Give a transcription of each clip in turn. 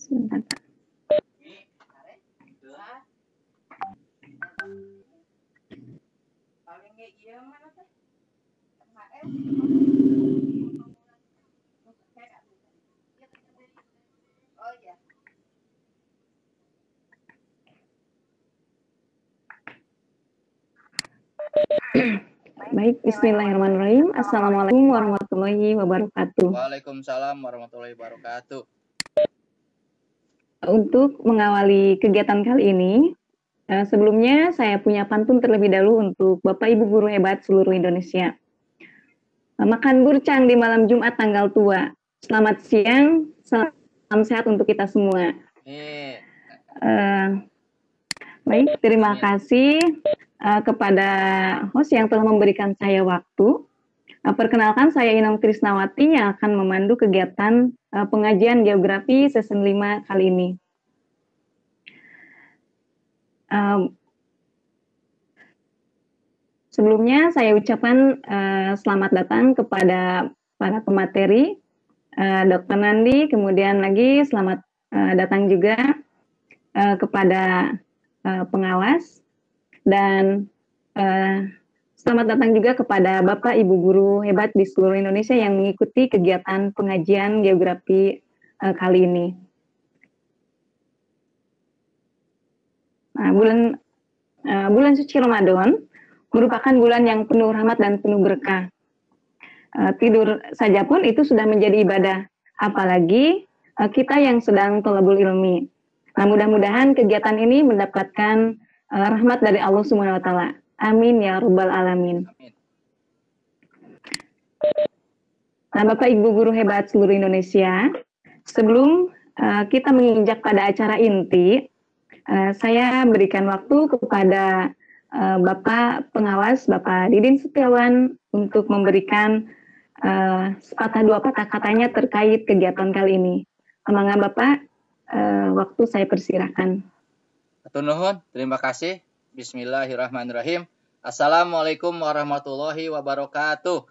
Sebentar. Baik, bismillahirrahmanirrahim. Assalamualaikum warahmatullahi wabarakatuh. Waalaikumsalam warahmatullahi wabarakatuh. Untuk mengawali kegiatan kali ini, sebelumnya saya punya pantun terlebih dahulu untuk Bapak Ibu guru hebat seluruh Indonesia. Makan burcang di malam Jumat tanggal tua. Selamat siang, salam sehat untuk kita semua. Baik, terima kasih kepada host yang telah memberikan saya waktu. Perkenalkan, saya Inong Trisnawati yang akan memandu kegiatan pengajian geografi season 5 kali ini. Sebelumnya saya ucapkan selamat datang kepada para pemateri, Dr. Nandi, kemudian lagi selamat datang juga kepada pengawas, dan selamat datang juga kepada Bapak Ibu guru hebat di seluruh Indonesia yang mengikuti kegiatan pengajian geografi kali ini. Nah, bulan suci Ramadan merupakan bulan yang penuh rahmat dan penuh berkah. Tidur saja pun itu sudah menjadi ibadah, apalagi kita yang sedang thalabul ilmi. Nah, mudah-mudahan kegiatan ini mendapatkan rahmat dari Allah Subhanahu wa taala. Amin ya rabbal alamin. Nah, Bapak Ibu guru hebat seluruh Indonesia, sebelum kita menginjak pada acara inti, saya berikan waktu kepada Bapak pengawas, Bapak Didin Setiawan, untuk memberikan sepatah dua patah katanya terkait kegiatan kali ini. Mangga Bapak, waktu saya persilahkan. Hatur nuhun, terima kasih. Bismillahirrahmanirrahim. Assalamualaikum warahmatullahi wabarakatuh.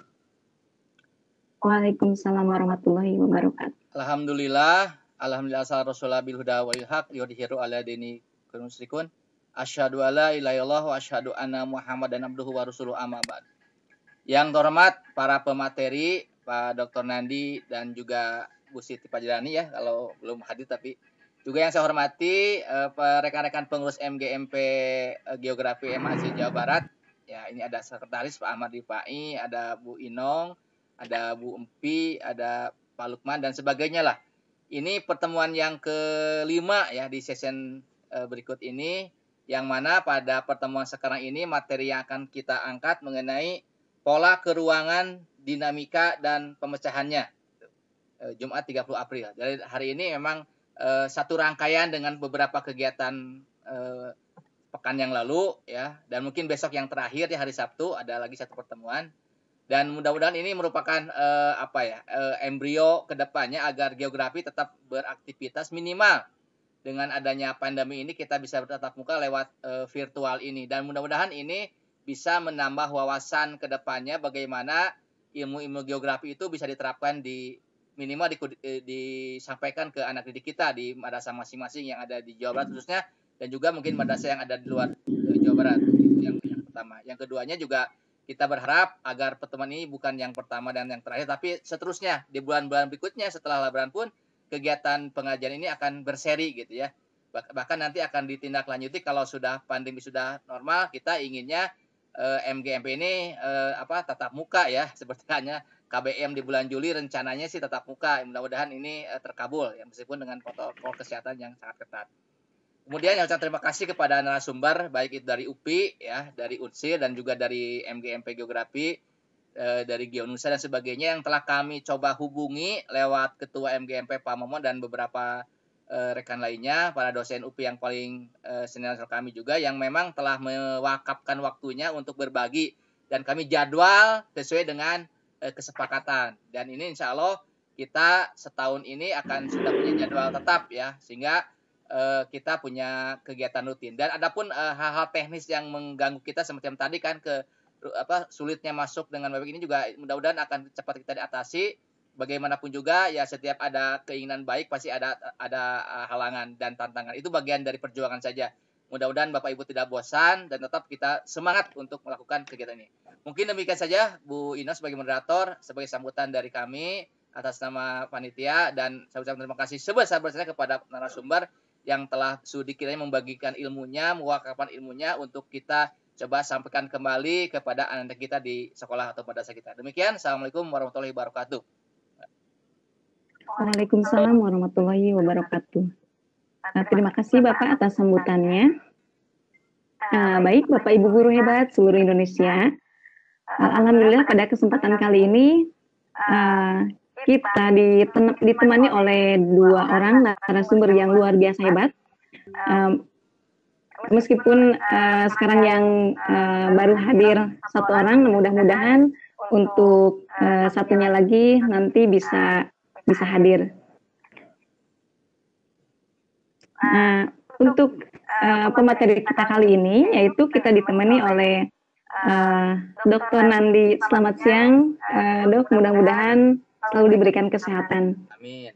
Waalaikumsalam warahmatullahi wabarakatuh. Alhamdulillah asal rasulullah bil huda wal haq yudhiru ala dini musyrikun. Asyhadu alla ilaha illallah wa asyhadu anna Muhammadan abduhu wa rasuluhu amma ba'd. Yang terhormat para pemateri, Pak Dr. Nandi dan juga Bu Siti Pajrani ya, kalau belum hadir, tapi juga yang saya hormati rekan-rekan pengurus MGMP Geografi MAC Jawa Barat. Ya, ini ada sekretaris Pak Ahmad Rifai, ada Bu Inong, ada Bu Empi, ada Pak Lukman dan sebagainya lah. Ini pertemuan yang kelima ya di session berikut ini, yang mana pada pertemuan sekarang ini materi yang akan kita angkat mengenai pola keruangan, dinamika, dan pemecahannya. Jumat 30 April. Jadi hari ini memang satu rangkaian dengan beberapa kegiatan pekan yang lalu ya, dan mungkin besok yang terakhir di hari Sabtu ada lagi satu pertemuan, dan mudah-mudahan ini merupakan embrio kedepannya agar geografi tetap beraktivitas minimal dengan adanya pandemi ini, kita bisa bertatap muka lewat virtual ini, dan mudah-mudahan ini bisa menambah wawasan kedepannya bagaimana ilmu-ilmu geografi itu bisa diterapkan di minimal disampaikan ke anak didik kita di madrasah masing-masing yang ada di Jawa Barat khususnya, dan juga mungkin madrasah yang ada di luar Jawa Barat. Yang pertama. Yang keduanya juga kita berharap agar pertemuan ini bukan yang pertama dan yang terakhir, tapi seterusnya di bulan-bulan berikutnya setelah Lebaran pun kegiatan pengajian ini akan berseri gitu ya. Bahkan nanti akan ditindaklanjuti kalau sudah pandemi sudah normal, kita inginnya MGMP ini tatap muka ya, seperti hanya KBM di bulan Juli rencananya sih tatap muka. Mudah-mudahan ini terkabul ya, meskipun dengan protokol kesehatan yang sangat ketat. Kemudian yang saya terima kasih kepada narasumber baik itu dari UPI ya, dari UNSIR dan juga dari MGMP Geografi, dari Geonusa dan sebagainya yang telah kami coba hubungi lewat Ketua MGMP Pak Momon dan beberapa rekan lainnya, para dosen UPI yang paling senior kami juga yang memang telah mewakafkan waktunya untuk berbagi, dan kami jadwal sesuai dengan kesepakatan, dan ini insya Allah kita setahun ini akan sudah punya jadwal tetap ya, sehingga kita punya kegiatan rutin. Dan adapun hal-hal teknis yang mengganggu kita semacam tadi kan sulitnya masuk dengan web ini juga mudah-mudahan akan cepat kita diatasi, bagaimanapun juga ya setiap ada keinginan baik pasti ada halangan dan tantangan. Itu bagian dari perjuangan saja. Mudah-mudahan Bapak Ibu tidak bosan dan tetap kita semangat untuk melakukan kegiatan ini. Mungkin demikian saja Bu Ino sebagai moderator, sebagai sambutan dari kami atas nama panitia, dan saya ucapkan terima kasih sebesar-besarnya kepada narasumber yang telah sudi kiranya membagikan ilmunya, mewakafkan ilmunya untuk kita coba sampaikan kembali kepada anak-anak kita di sekolah atau madrasah kita. Demikian, Assalamualaikum warahmatullahi wabarakatuh. Waalaikumsalam warahmatullahi wabarakatuh. Terima kasih Bapak atas sambutannya. Baik, Bapak Ibu guru hebat seluruh Indonesia. Alhamdulillah pada kesempatan kali ini kita ditemani oleh 2 orang narasumber yang luar biasa hebat. Meskipun sekarang yang baru hadir 1 orang, mudah-mudahan untuk satunya lagi nanti bisa hadir. Nah, untuk pemateri kita kali ini, yaitu kita ditemani oleh Dr. Nandi. Selamat siang, Dok. Mudah-mudahan selalu diberikan kesehatan. Amin.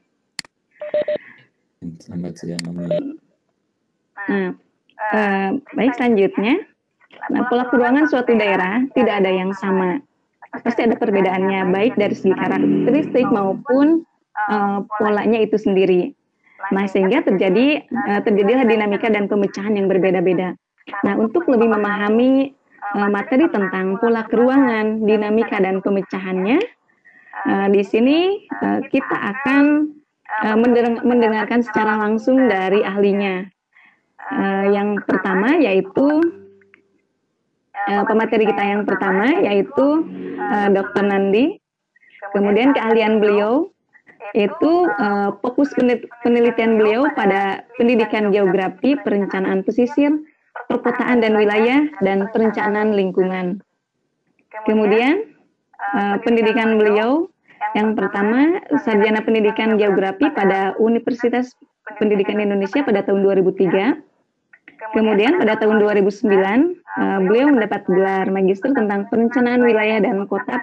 Selamat siang, amin. Nah, baik, selanjutnya, pola keuangan suatu daerah tidak ada yang sama. Pasti ada perbedaannya, baik dari segi karakteristik maupun polanya itu sendiri. Nah, sehingga terjadilah dinamika dan pemecahan yang berbeda-beda. Nah, untuk lebih memahami materi tentang pola keuangan, dinamika dan pemecahannya, di sini kita akan mendengarkan secara langsung dari ahlinya. Yang pertama yaitu pemateri kita yang pertama yaitu Dr. Nandi. Kemudian keahlian beliau itu fokus penelitian beliau pada pendidikan geografi, perencanaan pesisir, perkotaan dan wilayah, dan perencanaan lingkungan. Kemudian pendidikan beliau yang pertama sarjana pendidikan geografi pada Universitas Pendidikan Indonesia pada tahun 2003. Kemudian pada tahun 2009 beliau mendapat gelar magister tentang perencanaan wilayah dan kota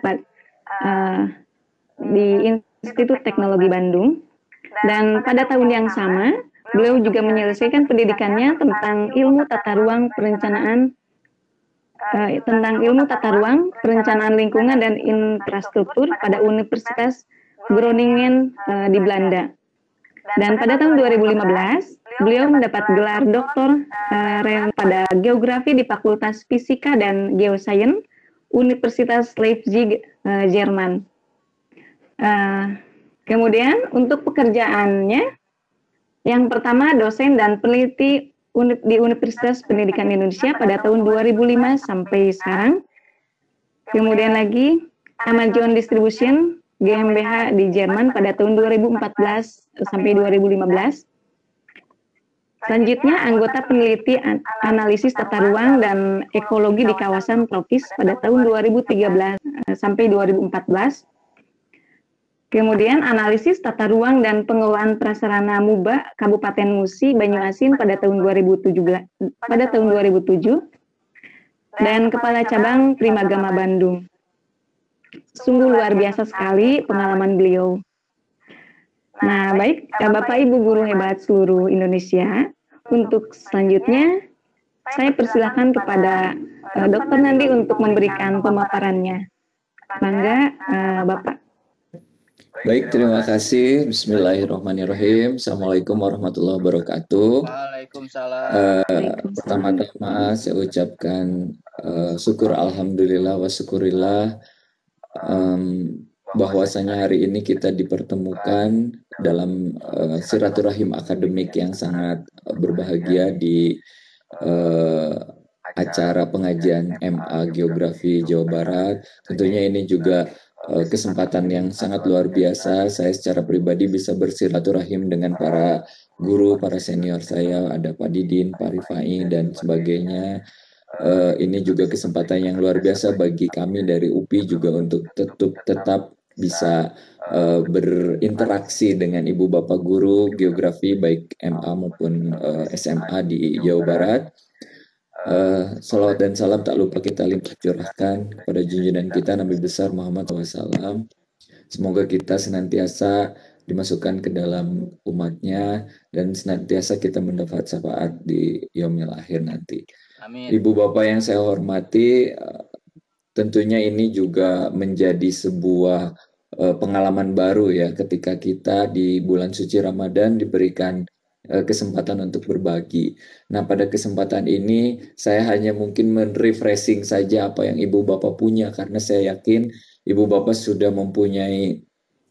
di Institut Teknologi Bandung. Dan pada tahun yang sama beliau juga menyelesaikan pendidikannya tentang ilmu tata ruang perencanaan lingkungan dan infrastruktur pada Universitas Groningen di Belanda. Dan pada tahun 2015 beliau mendapat gelar doktor pada geografi di Fakultas Fisika dan Geosains Universitas Leipzig, Jerman. Kemudian untuk pekerjaannya, yang pertama dosen dan peneliti di Universitas Pendidikan Indonesia pada tahun 2005 sampai sekarang. Kemudian lagi Amazon Distribution GmbH di Jerman pada tahun 2014 sampai 2015. Selanjutnya, anggota peneliti analisis tata ruang dan ekologi di kawasan tropis pada tahun 2013 sampai 2014. Kemudian, analisis tata ruang dan pengelolaan prasarana MUBA Kabupaten Musi, Banyuasin pada tahun 2007. Dan Kepala Cabang Primagama Bandung. Sungguh luar biasa sekali pengalaman beliau. Nah, baik Bapak Ibu guru hebat seluruh Indonesia, untuk selanjutnya saya persilakan kepada Dr. Nandi untuk memberikan pemaparannya. Mangga Bapak. Baik, terima kasih. Bismillahirrahmanirrahim. Assalamualaikum warahmatullahi wabarakatuh. Waalaikumsalam. Pertama-tama saya ucapkan syukur alhamdulillah wa syukurillah bahwasanya hari ini kita dipertemukan dalam silaturahim akademik yang sangat berbahagia di acara pengajian MA Geografi Jawa Barat. Tentunya ini juga kesempatan yang sangat luar biasa. Saya secara pribadi bisa bersilaturahim dengan para guru, para senior saya, ada Pak Didin, Pak Rifai, dan sebagainya. Ini juga kesempatan yang luar biasa bagi kami dari UPI juga untuk tetap bisa berinteraksi dengan ibu bapak guru geografi baik MA maupun SMA di Jawa Barat. Salawat dan salam tak lupa kita curahkan kepada junjungan kita Nabi besar Muhammad SAW. Semoga kita senantiasa dimasukkan ke dalam umatnya dan senantiasa kita mendapat syafaat di yaumil akhir nanti. Amin. Ibu Bapak yang saya hormati, tentunya ini juga menjadi sebuah pengalaman baru ya ketika kita di bulan suci Ramadan diberikan kesempatan untuk berbagi. Nah, pada kesempatan ini saya hanya mungkin men-refreshing saja apa yang Ibu Bapak punya karena saya yakin Ibu Bapak sudah mempunyai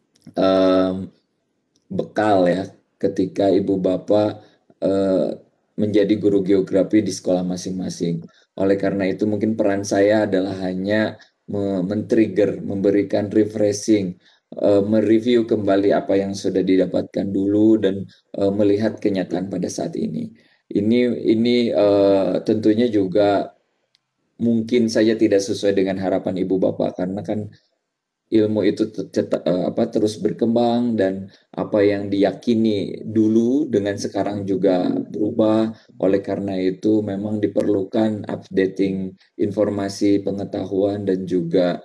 bekal ya ketika Ibu Bapak menjadi guru geografi di sekolah masing-masing. Oleh karena itu mungkin peran saya adalah hanya men-trigger, memberikan refreshing, mereview kembali apa yang sudah didapatkan dulu dan melihat kenyataan pada saat ini. Ini tentunya juga mungkin saja tidak sesuai dengan harapan Ibu Bapak karena kan ilmu itu terus berkembang dan apa yang diyakini dulu dengan sekarang juga berubah. Oleh karena itu memang diperlukan updating informasi, pengetahuan dan juga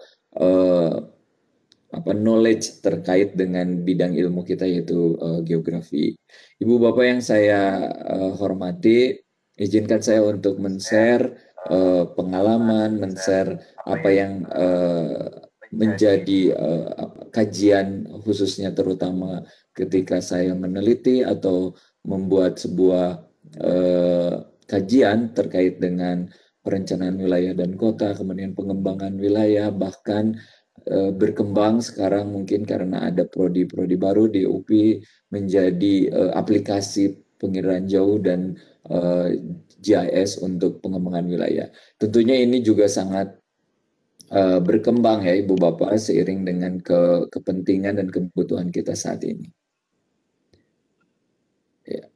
knowledge terkait dengan bidang ilmu kita yaitu geografi. Ibu Bapak yang saya hormati, izinkan saya untuk men-share pengalaman, men-share apa yang menjadi kajian khususnya terutama ketika saya meneliti atau membuat sebuah kajian terkait dengan perencanaan wilayah dan kota, kemudian pengembangan wilayah, bahkan berkembang sekarang mungkin karena ada prodi-prodi baru di UPI menjadi aplikasi pengiraan jauh dan GIS untuk pengembangan wilayah. Tentunya ini juga sangat berkembang ya Ibu Bapak seiring dengan kepentingan dan kebutuhan kita saat ini. Ya.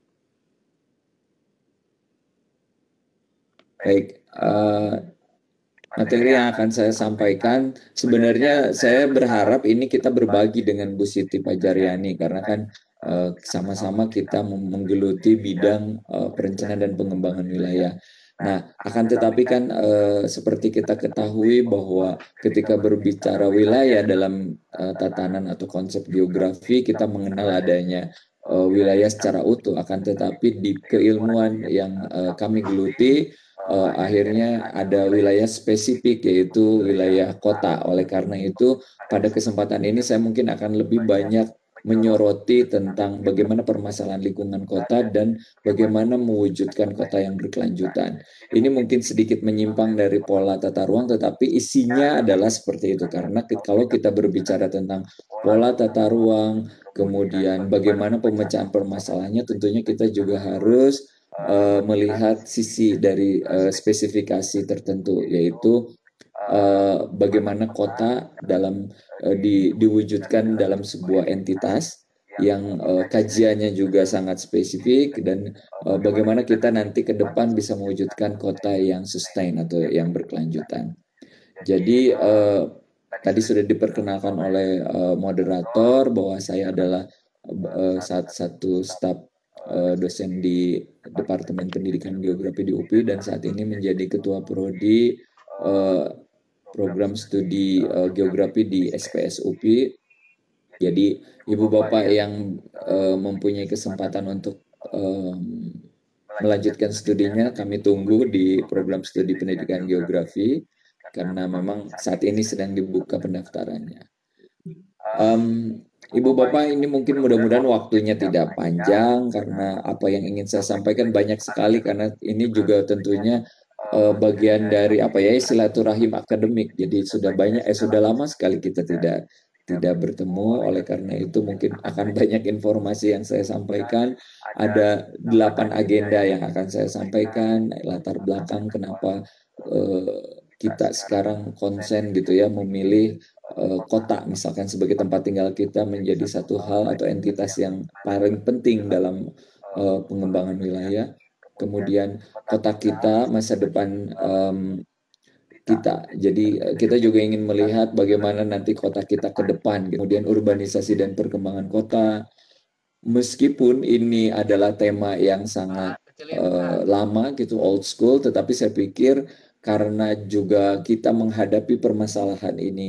Baik, materi yang akan saya sampaikan sebenarnya saya berharap ini kita berbagi dengan Bu Siti Pajaryani karena kan sama-sama kita menggeluti bidang perencanaan dan pengembangan wilayah. Nah, akan tetapi kan seperti kita ketahui bahwa ketika berbicara wilayah dalam tatanan atau konsep geografi, kita mengenal adanya wilayah secara utuh. Akan tetapi di keilmuan yang kami geluti, akhirnya ada wilayah spesifik yaitu wilayah kota. Oleh karena itu, pada kesempatan ini saya mungkin akan lebih banyak menyoroti tentang bagaimana permasalahan lingkungan kota dan bagaimana mewujudkan kota yang berkelanjutan. Ini mungkin sedikit menyimpang dari pola tata ruang, tetapi isinya adalah seperti itu. Karena kalau kita berbicara tentang pola tata ruang, kemudian bagaimana pemecahan permasalahannya, tentunya kita juga harus melihat sisi dari spesifikasi tertentu, yaitu bagaimana kota dalam diwujudkan dalam sebuah entitas yang kajiannya juga sangat spesifik dan bagaimana kita nanti ke depan bisa mewujudkan kota yang sustain atau yang berkelanjutan. Jadi tadi sudah diperkenalkan oleh moderator bahwa saya adalah satu staf dosen di Departemen Pendidikan Geografi di UPI dan saat ini menjadi ketua prodi program studi geografi di SPS UPI. Jadi Ibu Bapak yang mempunyai kesempatan untuk melanjutkan studinya, kami tunggu di program studi pendidikan geografi karena memang saat ini sedang dibuka pendaftarannya. Ibu Bapak ini mungkin mudah-mudahan waktunya tidak panjang karena apa yang ingin saya sampaikan banyak sekali karena ini juga tentunya bagian dari silaturahim akademik. Jadi sudah lama sekali kita tidak bertemu. Oleh karena itu mungkin akan banyak informasi yang saya sampaikan. Ada 8 agenda yang akan saya sampaikan, latar belakang kenapa kita sekarang konsen gitu ya memilih kota misalkan sebagai tempat tinggal kita menjadi satu hal atau entitas yang paling penting dalam pengembangan wilayah. Kemudian kota kita, masa depan kita. Jadi kita juga ingin melihat bagaimana nanti kota kita ke depan. Kemudian urbanisasi dan perkembangan kota. Meskipun ini adalah tema yang sangat lama gitu, old school, tetapi saya pikir karena juga kita menghadapi permasalahan ini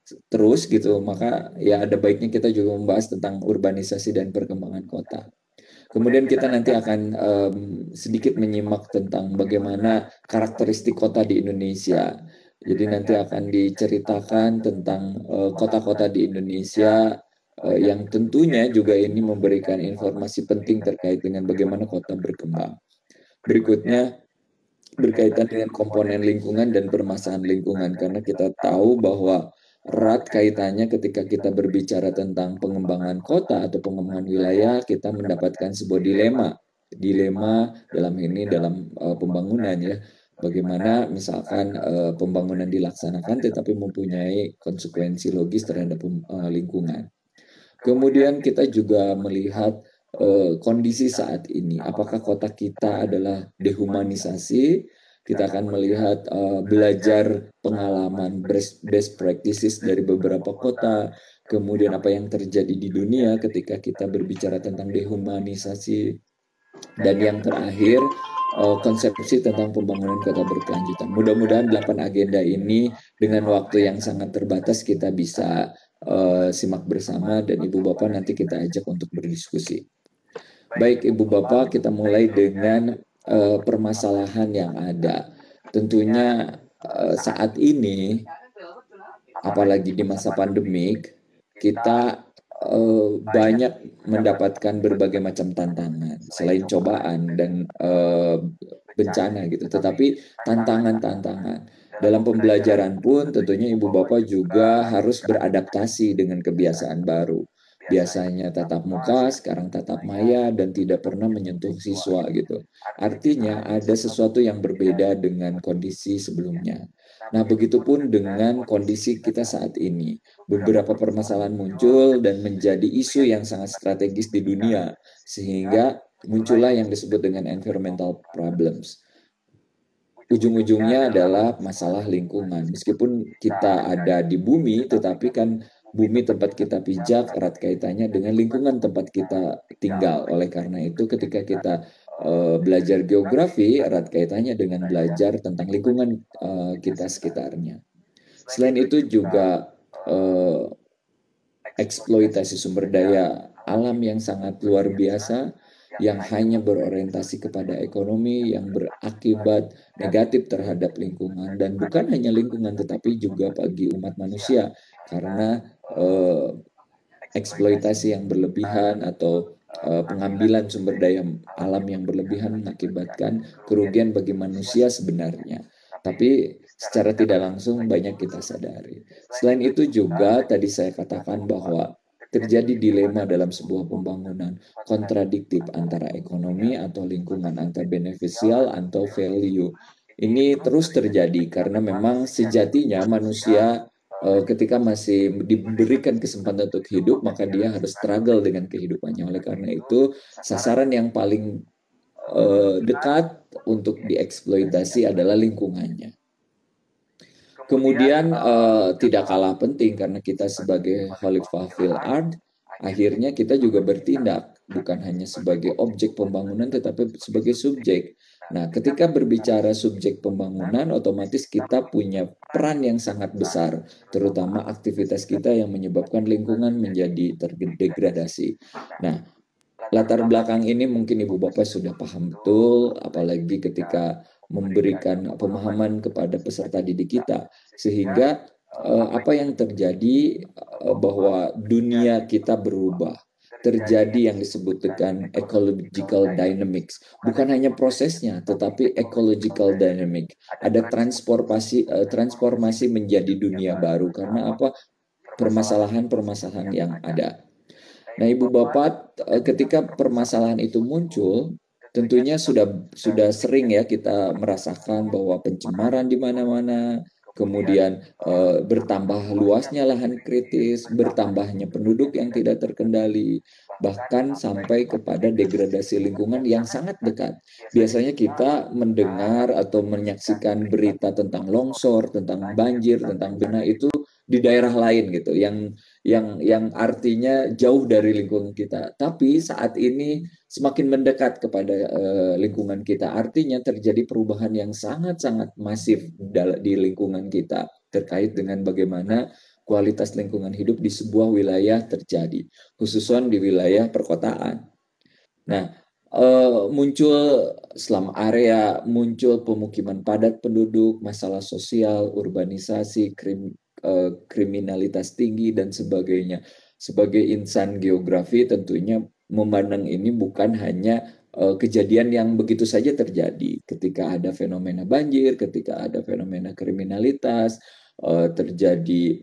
terus gitu, maka ya ada baiknya kita juga membahas tentang urbanisasi dan perkembangan kota. Kemudian kita nanti akan sedikit menyimak tentang bagaimana karakteristik kota di Indonesia. Jadi nanti akan diceritakan tentang kota-kota di Indonesia yang tentunya juga ini memberikan informasi penting terkait dengan bagaimana kota berkembang. Berikutnya berkaitan dengan komponen lingkungan dan permasalahan lingkungan, karena kita tahu bahwa erat kaitannya ketika kita berbicara tentang pengembangan kota atau pengembangan wilayah, kita mendapatkan sebuah dilema dalam pembangunan ya. Bagaimana misalkan pembangunan dilaksanakan tetapi mempunyai konsekuensi logis terhadap lingkungan. Kemudian kita juga melihat kondisi saat ini. Apakah kota kita adalah dehumanisasi? Kita akan melihat belajar pengalaman best practices dari beberapa kota. Kemudian apa yang terjadi di dunia ketika kita berbicara tentang dehumanisasi. Dan yang terakhir, konsepsi tentang pembangunan kota berkelanjutan. Mudah-mudahan 8 agenda ini dengan waktu yang sangat terbatas kita bisa simak bersama, dan Ibu Bapak nanti kita ajak untuk berdiskusi. Baik Ibu Bapak, kita mulai dengan permasalahan yang ada. Tentunya saat ini, apalagi di masa pandemik, kita banyak mendapatkan berbagai macam tantangan selain cobaan dan bencana gitu. Tetapi tantangan-tantangan dalam pembelajaran pun tentunya Ibu Bapak juga harus beradaptasi dengan kebiasaan baru. Biasanya tatap muka, sekarang tatap maya, dan tidak pernah menyentuh siswa gitu. Artinya ada sesuatu yang berbeda dengan kondisi sebelumnya. Nah, begitupun dengan kondisi kita saat ini. Beberapa permasalahan muncul dan menjadi isu yang sangat strategis di dunia, sehingga muncullah yang disebut dengan environmental problems. Ujung-ujungnya adalah masalah lingkungan. Meskipun kita ada di bumi, tetapi kan bumi tempat kita pijak erat kaitannya dengan lingkungan tempat kita tinggal. Oleh karena itu, ketika kita belajar geografi, erat kaitannya dengan belajar tentang lingkungan kita sekitarnya. Selain itu juga eksploitasi sumber daya alam yang sangat luar biasa, yang hanya berorientasi kepada ekonomi, yang berakibat negatif terhadap lingkungan, dan bukan hanya lingkungan tetapi juga bagi umat manusia, karena eksploitasi yang berlebihan atau pengambilan sumber daya alam yang berlebihan mengakibatkan kerugian bagi manusia sebenarnya. Tapi secara tidak langsung banyak kita sadari. Selain itu juga tadi saya katakan bahwa terjadi dilema dalam sebuah pembangunan kontradiktif antara ekonomi atau lingkungan, antara beneficial atau value. Ini terus terjadi karena memang sejatinya manusia ketika masih diberikan kesempatan untuk hidup, maka dia harus struggle dengan kehidupannya. Oleh karena itu, sasaran yang paling dekat untuk dieksploitasi adalah lingkungannya. Kemudian tidak kalah penting karena kita sebagai Khalifah fil Ard, akhirnya kita juga bertindak bukan hanya sebagai objek pembangunan tetapi sebagai subjek. Nah, ketika berbicara subjek pembangunan, otomatis kita punya peran yang sangat besar, terutama aktivitas kita yang menyebabkan lingkungan menjadi terdegradasi. Nah, latar belakang ini mungkin Ibu Bapak sudah paham betul, apalagi ketika memberikan pemahaman kepada peserta didik kita, sehingga apa yang terjadi bahwa dunia kita berubah, terjadi yang disebut dengan ecological dynamics, bukan hanya prosesnya tetapi ecological dynamic, ada transformasi menjadi dunia baru karena apa, permasalahan-permasalahan yang ada. Nah, Ibu Bapak, ketika permasalahan itu muncul, tentunya sudah sering ya kita merasakan bahwa pencemaran di mana-mana, kemudian bertambah luasnya lahan kritis, bertambahnya penduduk yang tidak terkendali, bahkan sampai kepada degradasi lingkungan yang sangat dekat. Biasanya kita mendengar atau menyaksikan berita tentang longsor, tentang banjir, tentang bencana itu di daerah lain gitu, yang artinya jauh dari lingkungan kita. Tapi saat ini semakin mendekat kepada lingkungan kita, artinya terjadi perubahan yang sangat-sangat masif di lingkungan kita terkait dengan bagaimana kualitas lingkungan hidup di sebuah wilayah terjadi, khususnya di wilayah perkotaan. Nah, muncul slum area, muncul pemukiman padat penduduk, masalah sosial, urbanisasi, kriminalitas tinggi, dan sebagainya. Sebagai insan geografi tentunya memandang ini bukan hanya kejadian yang begitu saja terjadi. Ketika ada fenomena banjir, ketika ada fenomena kriminalitas, terjadi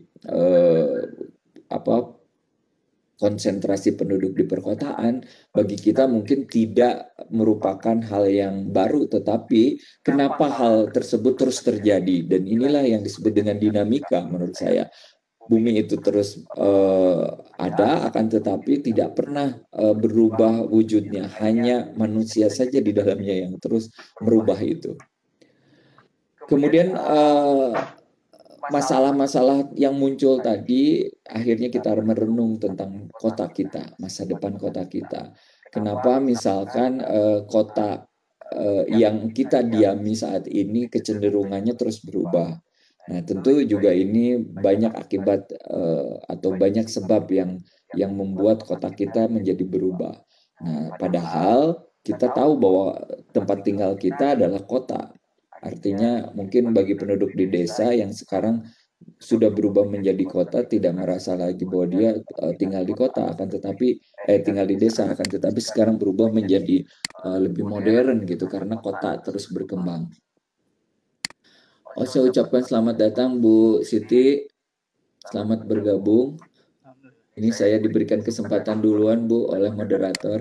konsentrasi penduduk di perkotaan, bagi kita mungkin tidak merupakan hal yang baru, tetapi kenapa hal tersebut terus terjadi? Dan inilah yang disebut dengan dinamika menurut saya. Bumi itu terus ada, akan tetapi tidak pernah berubah wujudnya. Hanya manusia saja di dalamnya yang terus merubah itu. Kemudian masalah-masalah yang muncul tadi, akhirnya kita merenung tentang kota kita, masa depan kota kita. Kenapa misalkan kota yang kita diami saat ini kecenderungannya terus berubah. Nah, tentu juga ini banyak akibat atau banyak sebab yang membuat kota kita menjadi berubah. Nah, padahal kita tahu bahwa tempat tinggal kita adalah kota. Artinya mungkin bagi penduduk di desa yang sekarang sudah berubah menjadi kota tidak merasa lagi bahwa dia tinggal di kota, akan tetapi tinggal di desa, akan tetapi sekarang berubah menjadi lebih modern gitu karena kota terus berkembang. Saya ucapkan selamat datang Bu Siti, selamat bergabung. Ini saya diberikan kesempatan duluan Bu oleh moderator.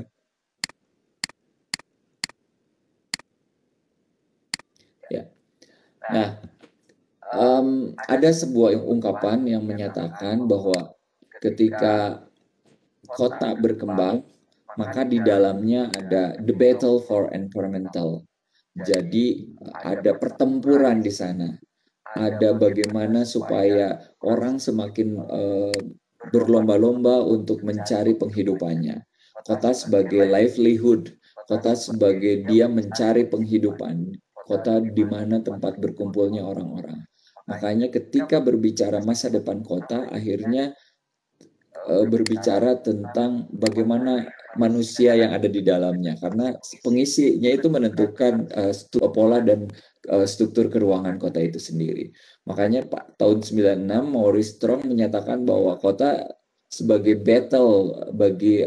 Ya. Nah, ada sebuah ungkapan yang menyatakan bahwa ketika kota berkembang, maka di dalamnya ada the battle for environmental. Jadi ada pertempuran di sana. Ada bagaimana supaya orang semakin berlomba-lomba untuk mencari penghidupannya. Kota sebagai livelihood, kota sebagai dia mencari penghidupan, kota di mana tempat berkumpulnya orang-orang. Makanya ketika berbicara masa depan kota, akhirnya berbicara tentang bagaimana manusia yang ada di dalamnya, karena pengisinya itu menentukan pola dan struktur keruangan kota itu sendiri. Makanya tahun 96 Maurice Strong menyatakan bahwa kota sebagai battle bagi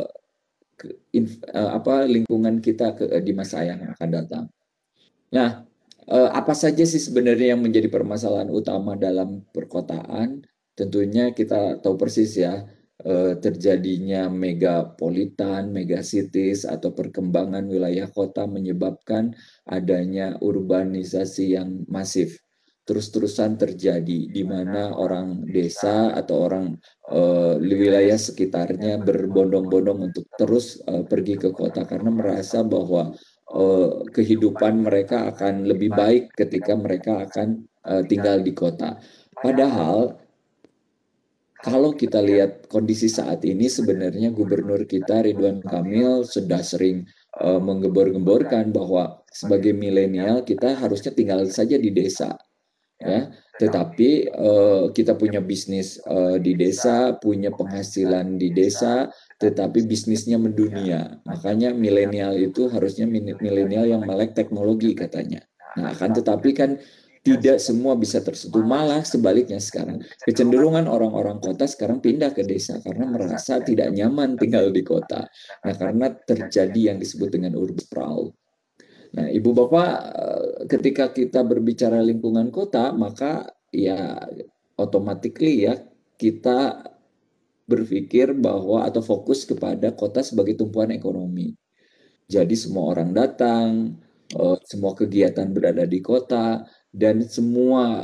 lingkungan kita di masa yang akan datang. Nah, apa saja sih sebenarnya yang menjadi permasalahan utama dalam perkotaan? Tentunya kita tahu persis ya, terjadinya megapolitan, megacities atau perkembangan wilayah kota menyebabkan adanya urbanisasi yang masif. Terus-terusan terjadi di mana orang desa atau orang di wilayah sekitarnya berbondong-bondong untuk terus pergi ke kota karena merasa bahwa kehidupan mereka akan lebih baik ketika mereka akan tinggal di kota. Padahal kalau kita lihat kondisi saat ini, sebenarnya Gubernur kita Ridwan Kamil sudah sering menggembor-gemborkan bahwa sebagai milenial kita harusnya tinggal saja di desa, ya. Tetapi kita punya bisnis di desa, punya penghasilan di desa, tetapi bisnisnya mendunia. Makanya milenial itu harusnya milenial yang melek teknologi katanya. Nah, akan tetapi kan tidak semua bisa tersentuh, malah sebaliknya sekarang. Kecenderungan orang-orang kota sekarang pindah ke desa karena merasa tidak nyaman tinggal di kota. Nah, karena terjadi yang disebut dengan urban sprawl. Nah, Ibu Bapak, ketika kita berbicara lingkungan kota, maka ya automatically ya kita berpikir bahwa atau fokus kepada kota sebagai tumpuan ekonomi. Jadi semua orang datang, semua kegiatan berada di kota, dan semua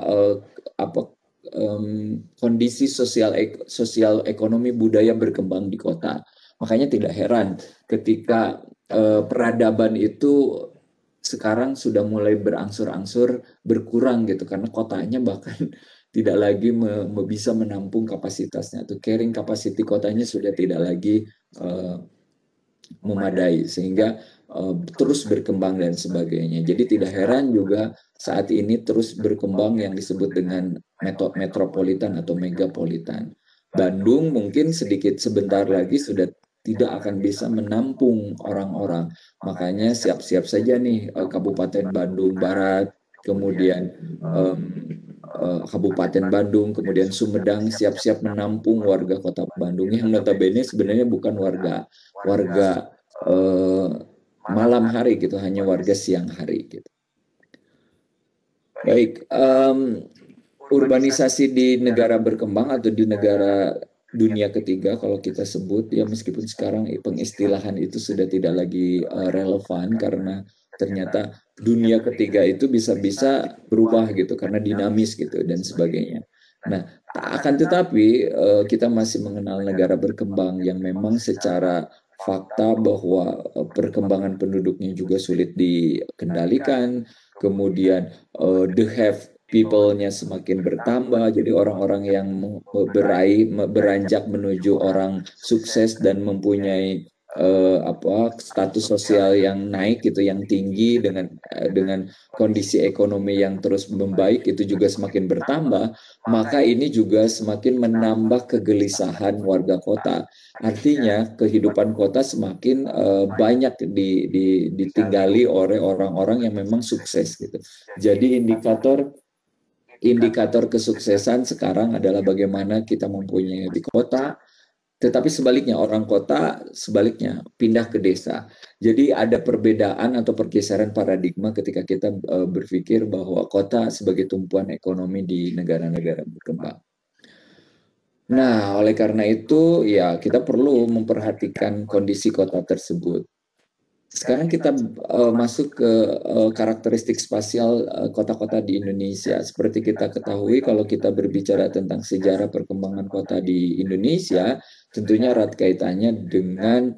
kondisi sosial ekonomi budaya berkembang di kota. Makanya tidak heran ketika peradaban itu sekarang sudah mulai berangsur-angsur berkurang gitu, karena kotanya bahkan tidak lagi bisa menampung kapasitasnya, atau carrying capacity kotanya sudah tidak lagi memadai, sehingga terus berkembang dan sebagainya. Jadi tidak heran juga saat ini terus berkembang yang disebut dengan metropolitan atau megapolitan. Bandung mungkin sedikit sebentar lagi sudah tidak akan bisa menampung orang-orang. Makanya siap-siap saja nih Kabupaten Bandung Barat, kemudian Kabupaten Bandung, kemudian Sumedang siap-siap menampung warga Kota Bandung yang notabene sebenarnya bukan warga malam hari gitu, hanya warga siang hari gitu. Baik, urbanisasi di negara berkembang atau di negara dunia ketiga kalau kita sebut ya, meskipun sekarang pengistilahan itu sudah tidak lagi relevan karena ternyata dunia ketiga itu bisa-bisa berubah gitu karena dinamis gitu dan sebagainya. Nah, akan tetapi kita masih mengenal negara berkembang yang memang secara fakta bahwa perkembangan penduduknya juga sulit dikendalikan, kemudian the have people-nya semakin bertambah, jadi orang-orang yang beranjak menuju orang sukses dan mempunyai status sosial yang naik gitu, yang tinggi dengan kondisi ekonomi yang terus membaik itu juga semakin bertambah, maka ini juga semakin menambah kegelisahan warga kota. Artinya kehidupan kota semakin banyak ditinggali oleh orang-orang yang memang sukses gitu. Jadi indikator kesuksesan sekarang adalah bagaimana kita mempunyai di kota, tetapi sebaliknya orang kota sebaliknya pindah ke desa. Jadi ada perbedaan atau pergeseran paradigma ketika kita berpikir bahwa kota sebagai tumpuan ekonomi di negara-negara berkembang. Nah, oleh karena itu ya kita perlu memperhatikan kondisi kota tersebut. Sekarang kita masuk ke karakteristik spasial kota-kota di Indonesia. Seperti kita ketahui kalau kita berbicara tentang sejarah perkembangan kota di Indonesia, tentunya erat kaitannya dengan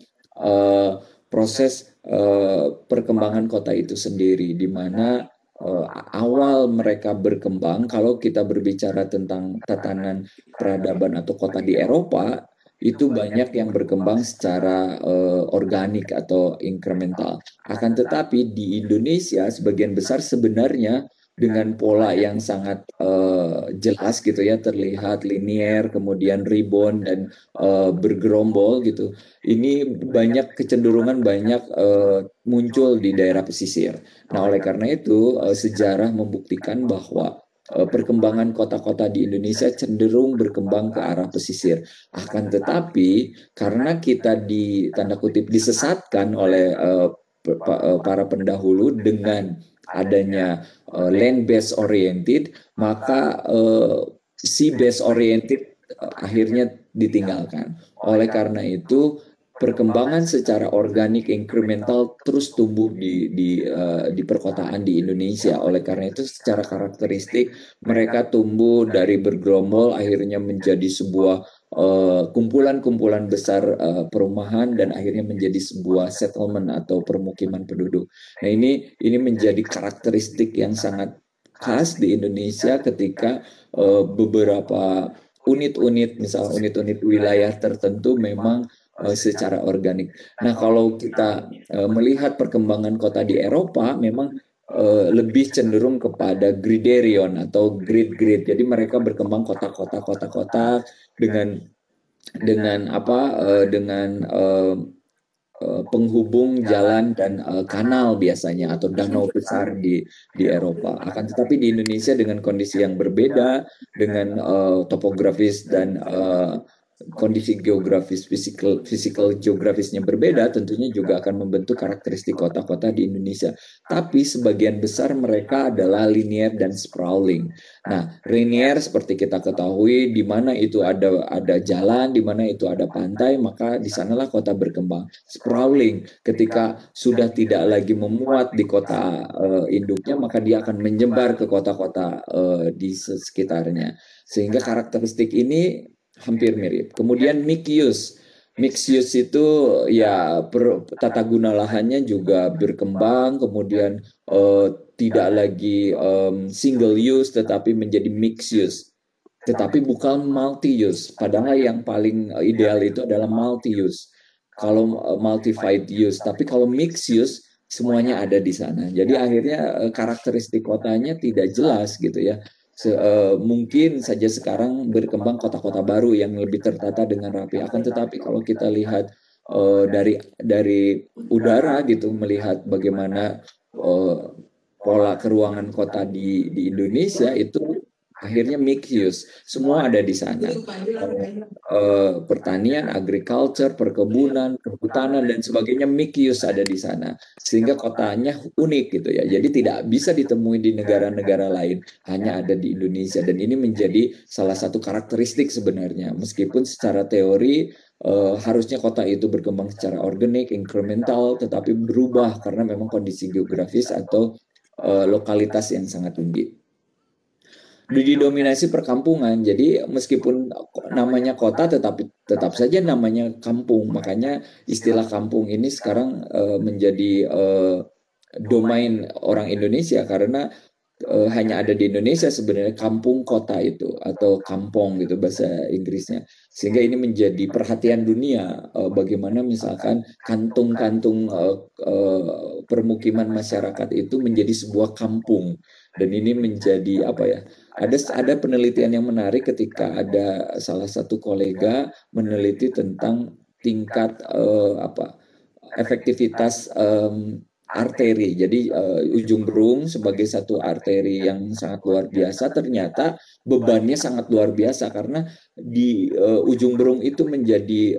proses perkembangan kota itu sendiri, di mana awal mereka berkembang, kalau kita berbicara tentang tatanan peradaban atau kota di Eropa, itu banyak yang berkembang secara organik atau incremental. Akan tetapi di Indonesia sebagian besar sebenarnya dengan pola yang sangat jelas gitu ya, terlihat linier, kemudian rebound dan bergerombol gitu. Ini kecenderungan banyak muncul di daerah pesisir. Nah, oleh karena itu sejarah membuktikan bahwa perkembangan kota-kota di Indonesia cenderung berkembang ke arah pesisir. Akan tetapi karena kita tanda kutip disesatkan oleh para pendahulu dengan adanya land based oriented, maka sea based oriented akhirnya ditinggalkan. Oleh karena itu perkembangan secara organik incremental terus tumbuh di perkotaan di Indonesia. Oleh karena itu secara karakteristik mereka tumbuh dari bergerombol akhirnya menjadi sebuah kumpulan-kumpulan besar perumahan dan akhirnya menjadi sebuah settlement atau permukiman penduduk. Nah, ini menjadi karakteristik yang sangat khas di Indonesia ketika beberapa unit-unit, misalnya unit-unit wilayah tertentu memang secara organik. Nah, kalau kita melihat perkembangan kota di Eropa, memang lebih cenderung kepada griderion atau grid-grid. Jadi mereka berkembang kota-kota dengan penghubung jalan dan kanal biasanya atau danau besar di Eropa. Akan tetapi di Indonesia dengan kondisi yang berbeda, dengan topografis dan kondisi geografis fisikal geografisnya berbeda, tentunya juga akan membentuk karakteristik kota-kota di Indonesia. Tapi sebagian besar mereka adalah linear dan sprawling. Nah, linear seperti kita ketahui, di mana itu ada jalan, di mana itu ada pantai, maka di sanalah kota berkembang. Sprawling, ketika sudah tidak lagi memuat di kota induknya, maka dia akan menyebar ke kota-kota di sekitarnya. Sehingga karakteristik ini hampir mirip. Kemudian mixed use. Mixed use itu ya tata guna lahannya juga berkembang, kemudian tidak lagi single use tetapi menjadi mixed use. Tetapi bukan multi use. Padahal yang paling ideal itu adalah multi use. kalau multified use, tapi kalau mixed use semuanya ada di sana. Jadi akhirnya karakteristik kotanya tidak jelas gitu ya. Mungkin saja sekarang berkembang kota-kota baru yang lebih tertata dengan rapi. Akan tetapi kalau kita lihat dari udara gitu, melihat bagaimana pola keruangan kota di Indonesia itu akhirnya mixed use, semua ada di sana. Pertanian, agriculture, perkebunan, kehutanan dan sebagainya mixed use ada di sana, sehingga kotanya unik gitu ya. Jadi tidak bisa ditemui di negara-negara lain, hanya ada di Indonesia, dan ini menjadi salah satu karakteristik sebenarnya. Meskipun secara teori harusnya kota itu berkembang secara organik, incremental, tetapi berubah karena memang kondisi geografis atau lokalitas yang sangat tinggi. Didominasi perkampungan, jadi meskipun namanya kota tetap saja namanya kampung. Makanya istilah kampung ini sekarang menjadi domain orang Indonesia, karena hanya ada di Indonesia sebenarnya kampung kota itu, atau kampung gitu bahasa Inggrisnya. Sehingga ini menjadi perhatian dunia, bagaimana misalkan kantung-kantung permukiman masyarakat itu menjadi sebuah kampung. Dan ini menjadi apa ya? Ada penelitian yang menarik ketika ada salah satu kolega meneliti tentang tingkat efektivitas arteri. Jadi Ujung Berung sebagai satu arteri yang sangat luar biasa, ternyata bebannya sangat luar biasa karena di Ujung Berung itu menjadi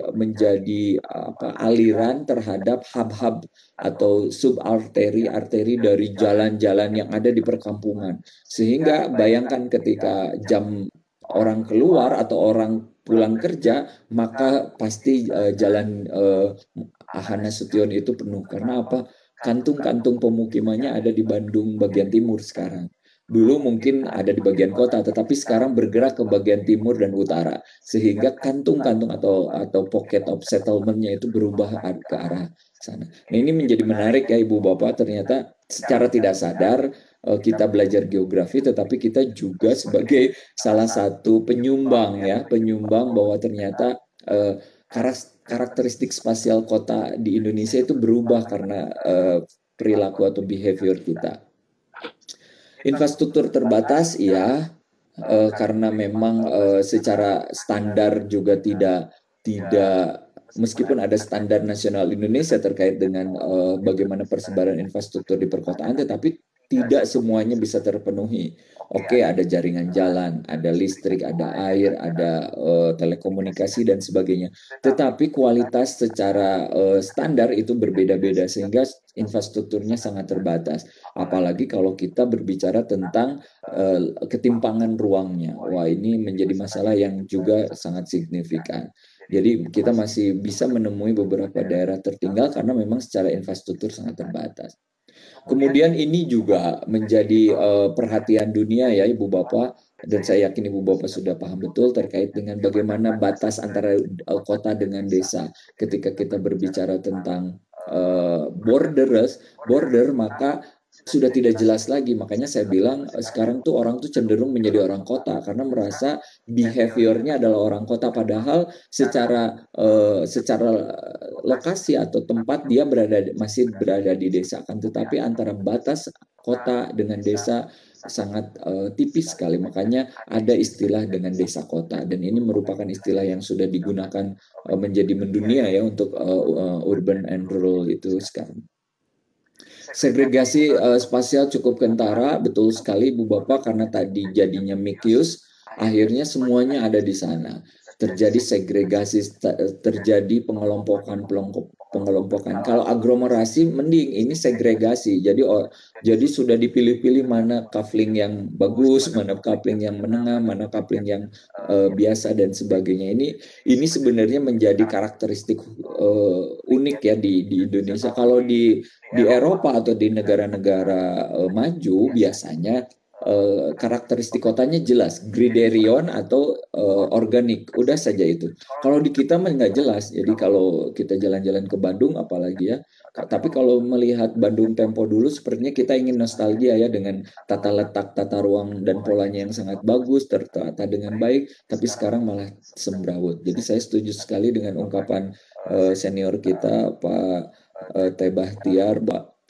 aliran terhadap hub-hub atau subarteri dari jalan-jalan yang ada di perkampungan. Sehingga bayangkan ketika jam orang keluar atau orang pulang kerja, maka pasti jalan Ahana Sution itu penuh. Karena apa? Kantung-kantung pemukimannya ada di Bandung bagian timur sekarang. Dulu mungkin ada di bagian kota, tetapi sekarang bergerak ke bagian timur dan utara, sehingga kantung-kantung atau pocket of settlement-nya itu berubah ke arah sana. Nah, ini menjadi menarik ya Ibu Bapak, ternyata secara tidak sadar kita belajar geografi, tetapi kita juga sebagai salah satu penyumbang bahwa ternyata karakteristik spasial kota di Indonesia itu berubah karena perilaku atau behavior kita. Infrastruktur terbatas, ya, karena memang secara standar juga tidak meskipun ada standar nasional Indonesia terkait dengan bagaimana persebaran infrastruktur di perkotaan, tetapi tidak semuanya bisa terpenuhi. Oke, ada jaringan jalan, ada listrik, ada air, ada telekomunikasi dan sebagainya. Tetapi kualitas secara standar itu berbeda-beda, sehingga infrastrukturnya sangat terbatas. Apalagi kalau kita berbicara tentang ketimpangan ruangnya. Wah, ini menjadi masalah yang juga sangat signifikan. Jadi kita masih bisa menemui beberapa daerah tertinggal karena memang secara infrastruktur sangat terbatas. Kemudian ini juga menjadi perhatian dunia ya Ibu Bapak, dan saya yakin Ibu Bapak sudah paham betul terkait dengan bagaimana batas antara kota dengan desa. Ketika kita berbicara tentang border, maka sudah tidak jelas lagi. Makanya saya bilang sekarang tuh orang tuh cenderung menjadi orang kota karena merasa behaviornya adalah orang kota, padahal secara lokasi atau tempat dia masih berada di desa. Kan tetapi antara batas kota dengan desa sangat tipis sekali. Makanya ada istilah dengan desa kota, dan ini merupakan istilah yang sudah digunakan menjadi mendunia ya untuk urban and rural itu sekarang. Segregasi spasial cukup kentara, betul sekali Bu Bapak, karena tadi jadinya mixed use, akhirnya semuanya ada di sana. Terjadi segregasi, terjadi pengelompokan. Kalau aglomerasi mending, ini segregasi. Jadi sudah dipilih-pilih mana coupling yang bagus, mana coupling yang menengah, mana coupling yang biasa dan sebagainya. Ini sebenarnya menjadi karakteristik unik ya di Indonesia. Kalau di Eropa atau di negara-negara maju biasanya karakteristik kotanya jelas, griderion atau organik, udah saja itu. Kalau di kita mah nggak jelas. Jadi kalau kita jalan-jalan ke Bandung apalagi ya, tapi kalau melihat Bandung tempo dulu sepertinya kita ingin nostalgia ya, dengan tata letak, tata ruang dan polanya yang sangat bagus, tertata dengan baik, tapi sekarang malah semrawut. Jadi saya setuju sekali dengan ungkapan senior kita Pak Teh Bahtiar,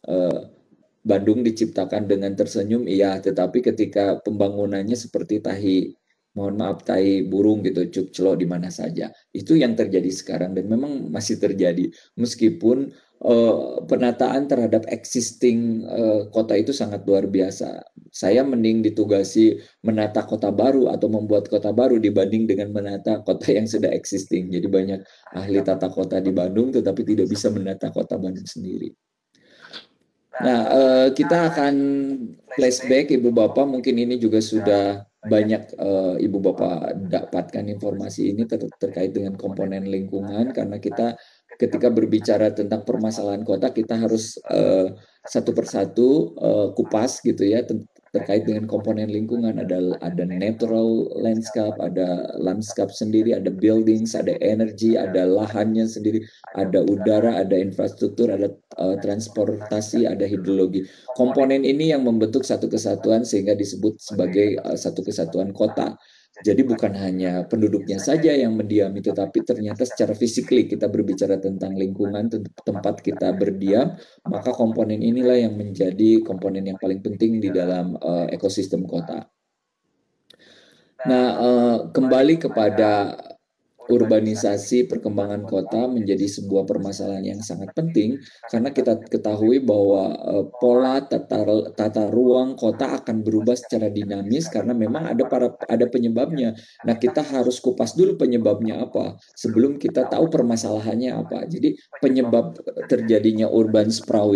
Bandung diciptakan dengan tersenyum, iya, tetapi ketika pembangunannya seperti mohon maaf, tahi burung gitu, cup celok di mana saja. Itu yang terjadi sekarang dan memang masih terjadi. Meskipun penataan terhadap existing kota itu sangat luar biasa. Saya mending ditugasi menata kota baru atau membuat kota baru dibanding dengan menata kota yang sudah existing. Jadi banyak ahli tata kota di Bandung tetapi tidak bisa menata kota Bandung sendiri. Nah, kita akan flashback Ibu Bapak, mungkin ini juga sudah banyak Ibu Bapak dapatkan informasi ini terkait dengan komponen lingkungan, karena kita ketika berbicara tentang permasalahan kota, kita harus satu persatu kupas gitu ya, terkait dengan komponen lingkungan. Ada natural landscape, ada landscape sendiri, ada buildings, ada energi, ada lahannya sendiri, ada udara, ada infrastruktur, ada transportasi, ada hidrologi. Komponen ini yang membentuk satu kesatuan sehingga disebut sebagai satu kesatuan kota. Jadi bukan hanya penduduknya saja yang mendiami, tetapi ternyata secara fisikly kita berbicara tentang lingkungan, tempat kita berdiam, maka komponen inilah yang menjadi komponen yang paling penting di dalam ekosistem kota. Nah, kembali kepada urbanisasi, perkembangan kota menjadi sebuah permasalahan yang sangat penting karena kita ketahui bahwa pola tata ruang kota akan berubah secara dinamis karena memang ada penyebabnya. Nah, kita harus kupas dulu penyebabnya apa sebelum kita tahu permasalahannya apa. Jadi penyebab terjadinya urban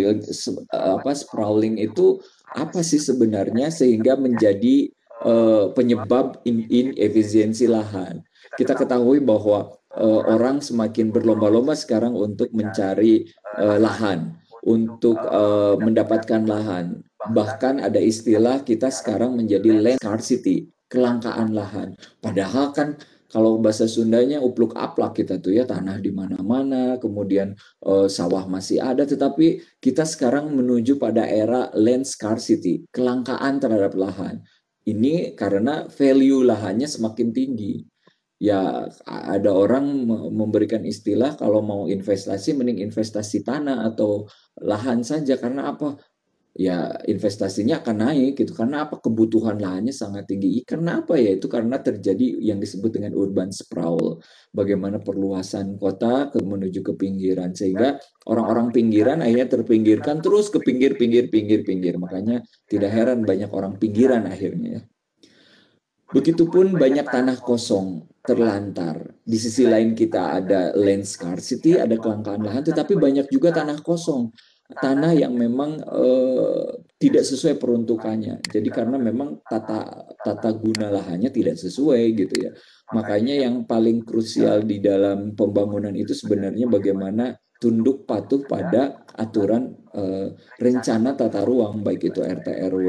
sprawling itu apa sih sebenarnya sehingga menjadi penyebab inefisiensi lahan. Kita ketahui bahwa orang semakin berlomba-lomba sekarang untuk mencari lahan, untuk mendapatkan lahan. Bahkan ada istilah kita sekarang menjadi land scarcity, kelangkaan lahan. Padahal kan kalau bahasa Sundanya upluk aplak kita tuh ya, tanah di mana-mana, kemudian sawah masih ada, tetapi kita sekarang menuju pada era land scarcity, kelangkaan terhadap lahan. Ini karena value lahannya semakin tinggi. Ya, ada orang memberikan istilah kalau mau investasi mending investasi tanah atau lahan saja, karena apa? Ya, investasinya akan naik gitu. Karena apa? Kebutuhan lahannya sangat tinggi. Karena apa ya? Itu karena terjadi yang disebut dengan urban sprawl. Bagaimana perluasan kota menuju ke pinggiran sehingga orang-orang pinggiran akhirnya terpinggirkan terus ke pinggir. Makanya tidak heran banyak orang pinggiran akhirnya. Begitupun banyak tanah kosong terlantar. Di sisi lain kita ada land scarcity, ada kelangkaan lahan, tetapi banyak juga tanah kosong. Tanah yang memang tidak sesuai peruntukannya. Jadi karena memang tata guna lahannya tidak sesuai gitu ya. Makanya yang paling krusial di dalam pembangunan itu sebenarnya bagaimana tunduk patuh pada aturan rencana tata ruang, baik itu RT RW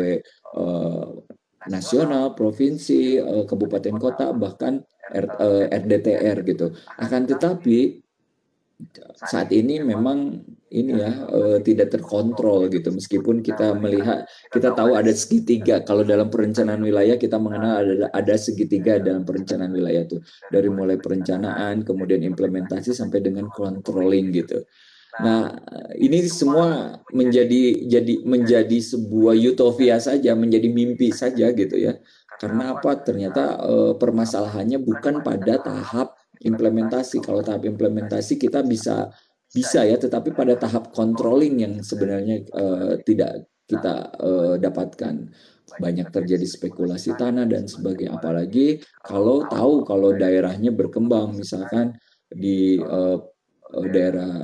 nasional, provinsi, kabupaten kota, bahkan RDTR gitu. Akan tetapi saat ini memang ini ya tidak terkontrol gitu. Meskipun kita melihat, kita tahu ada segitiga. Kalau dalam perencanaan wilayah kita mengenal ada segitiga dalam perencanaan wilayah itu. Dari mulai perencanaan, kemudian implementasi sampai dengan controlling gitu. Nah, ini semua menjadi sebuah utopia saja, menjadi mimpi saja gitu ya. Karena apa? Ternyata permasalahannya bukan pada tahap implementasi. Kalau tahap implementasi kita bisa ya, tetapi pada tahap controlling yang sebenarnya tidak kita dapatkan. Banyak terjadi spekulasi tanah dan sebagainya. Apalagi kalau tahu kalau daerahnya berkembang, misalkan di daerah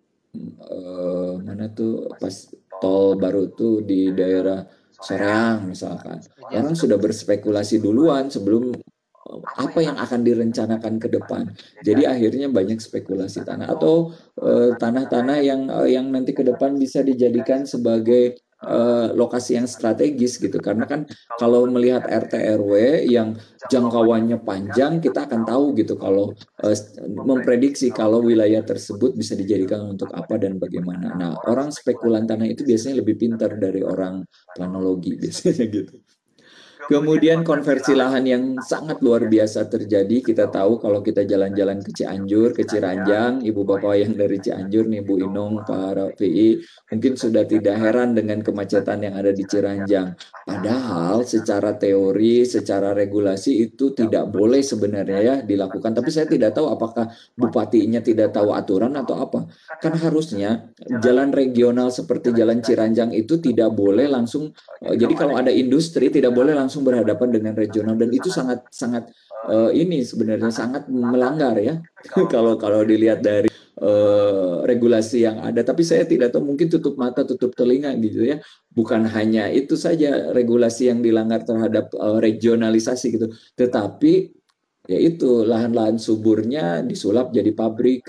mana tuh pas tol baru tuh di daerah Soreang misalkan, orang sudah berspekulasi duluan sebelum apa yang akan direncanakan ke depan. Jadi akhirnya banyak spekulasi tanah atau tanah-tanah yang nanti ke depan bisa dijadikan sebagai lokasi yang strategis gitu. Karena kan kalau melihat RT RW yang jangkauannya panjang, kita akan tahu gitu kalau memprediksi kalau wilayah tersebut bisa dijadikan untuk apa dan bagaimana. Nah, orang spekulan tanah itu biasanya lebih pintar dari orang planologi biasanya gitu. Kemudian konversi lahan yang sangat luar biasa terjadi. Kita tahu kalau kita jalan-jalan ke Cianjur, ke Ciranjang, ibu bapak yang dari Cianjur nih, Bu Inung, Pak Rafi'i, mungkin sudah tidak heran dengan kemacetan yang ada di Ciranjang. Padahal secara teori, secara regulasi itu tidak boleh sebenarnya ya dilakukan. Tapi saya tidak tahu apakah bupatinya tidak tahu aturan atau apa. Kan harusnya jalan regional seperti Jalan Ciranjang itu tidak boleh langsung. Jadi kalau ada industri tidak boleh langsung berhadapan dengan regional, dan itu sangat sangat ini sebenarnya sangat melanggar ya kalau dilihat dari regulasi yang ada. Tapi saya tidak tahu, mungkin tutup mata tutup telinga gitu ya. Bukan hanya itu saja regulasi yang dilanggar terhadap regionalisasi gitu, tetapi yaitu lahan-lahan suburnya disulap jadi pabrik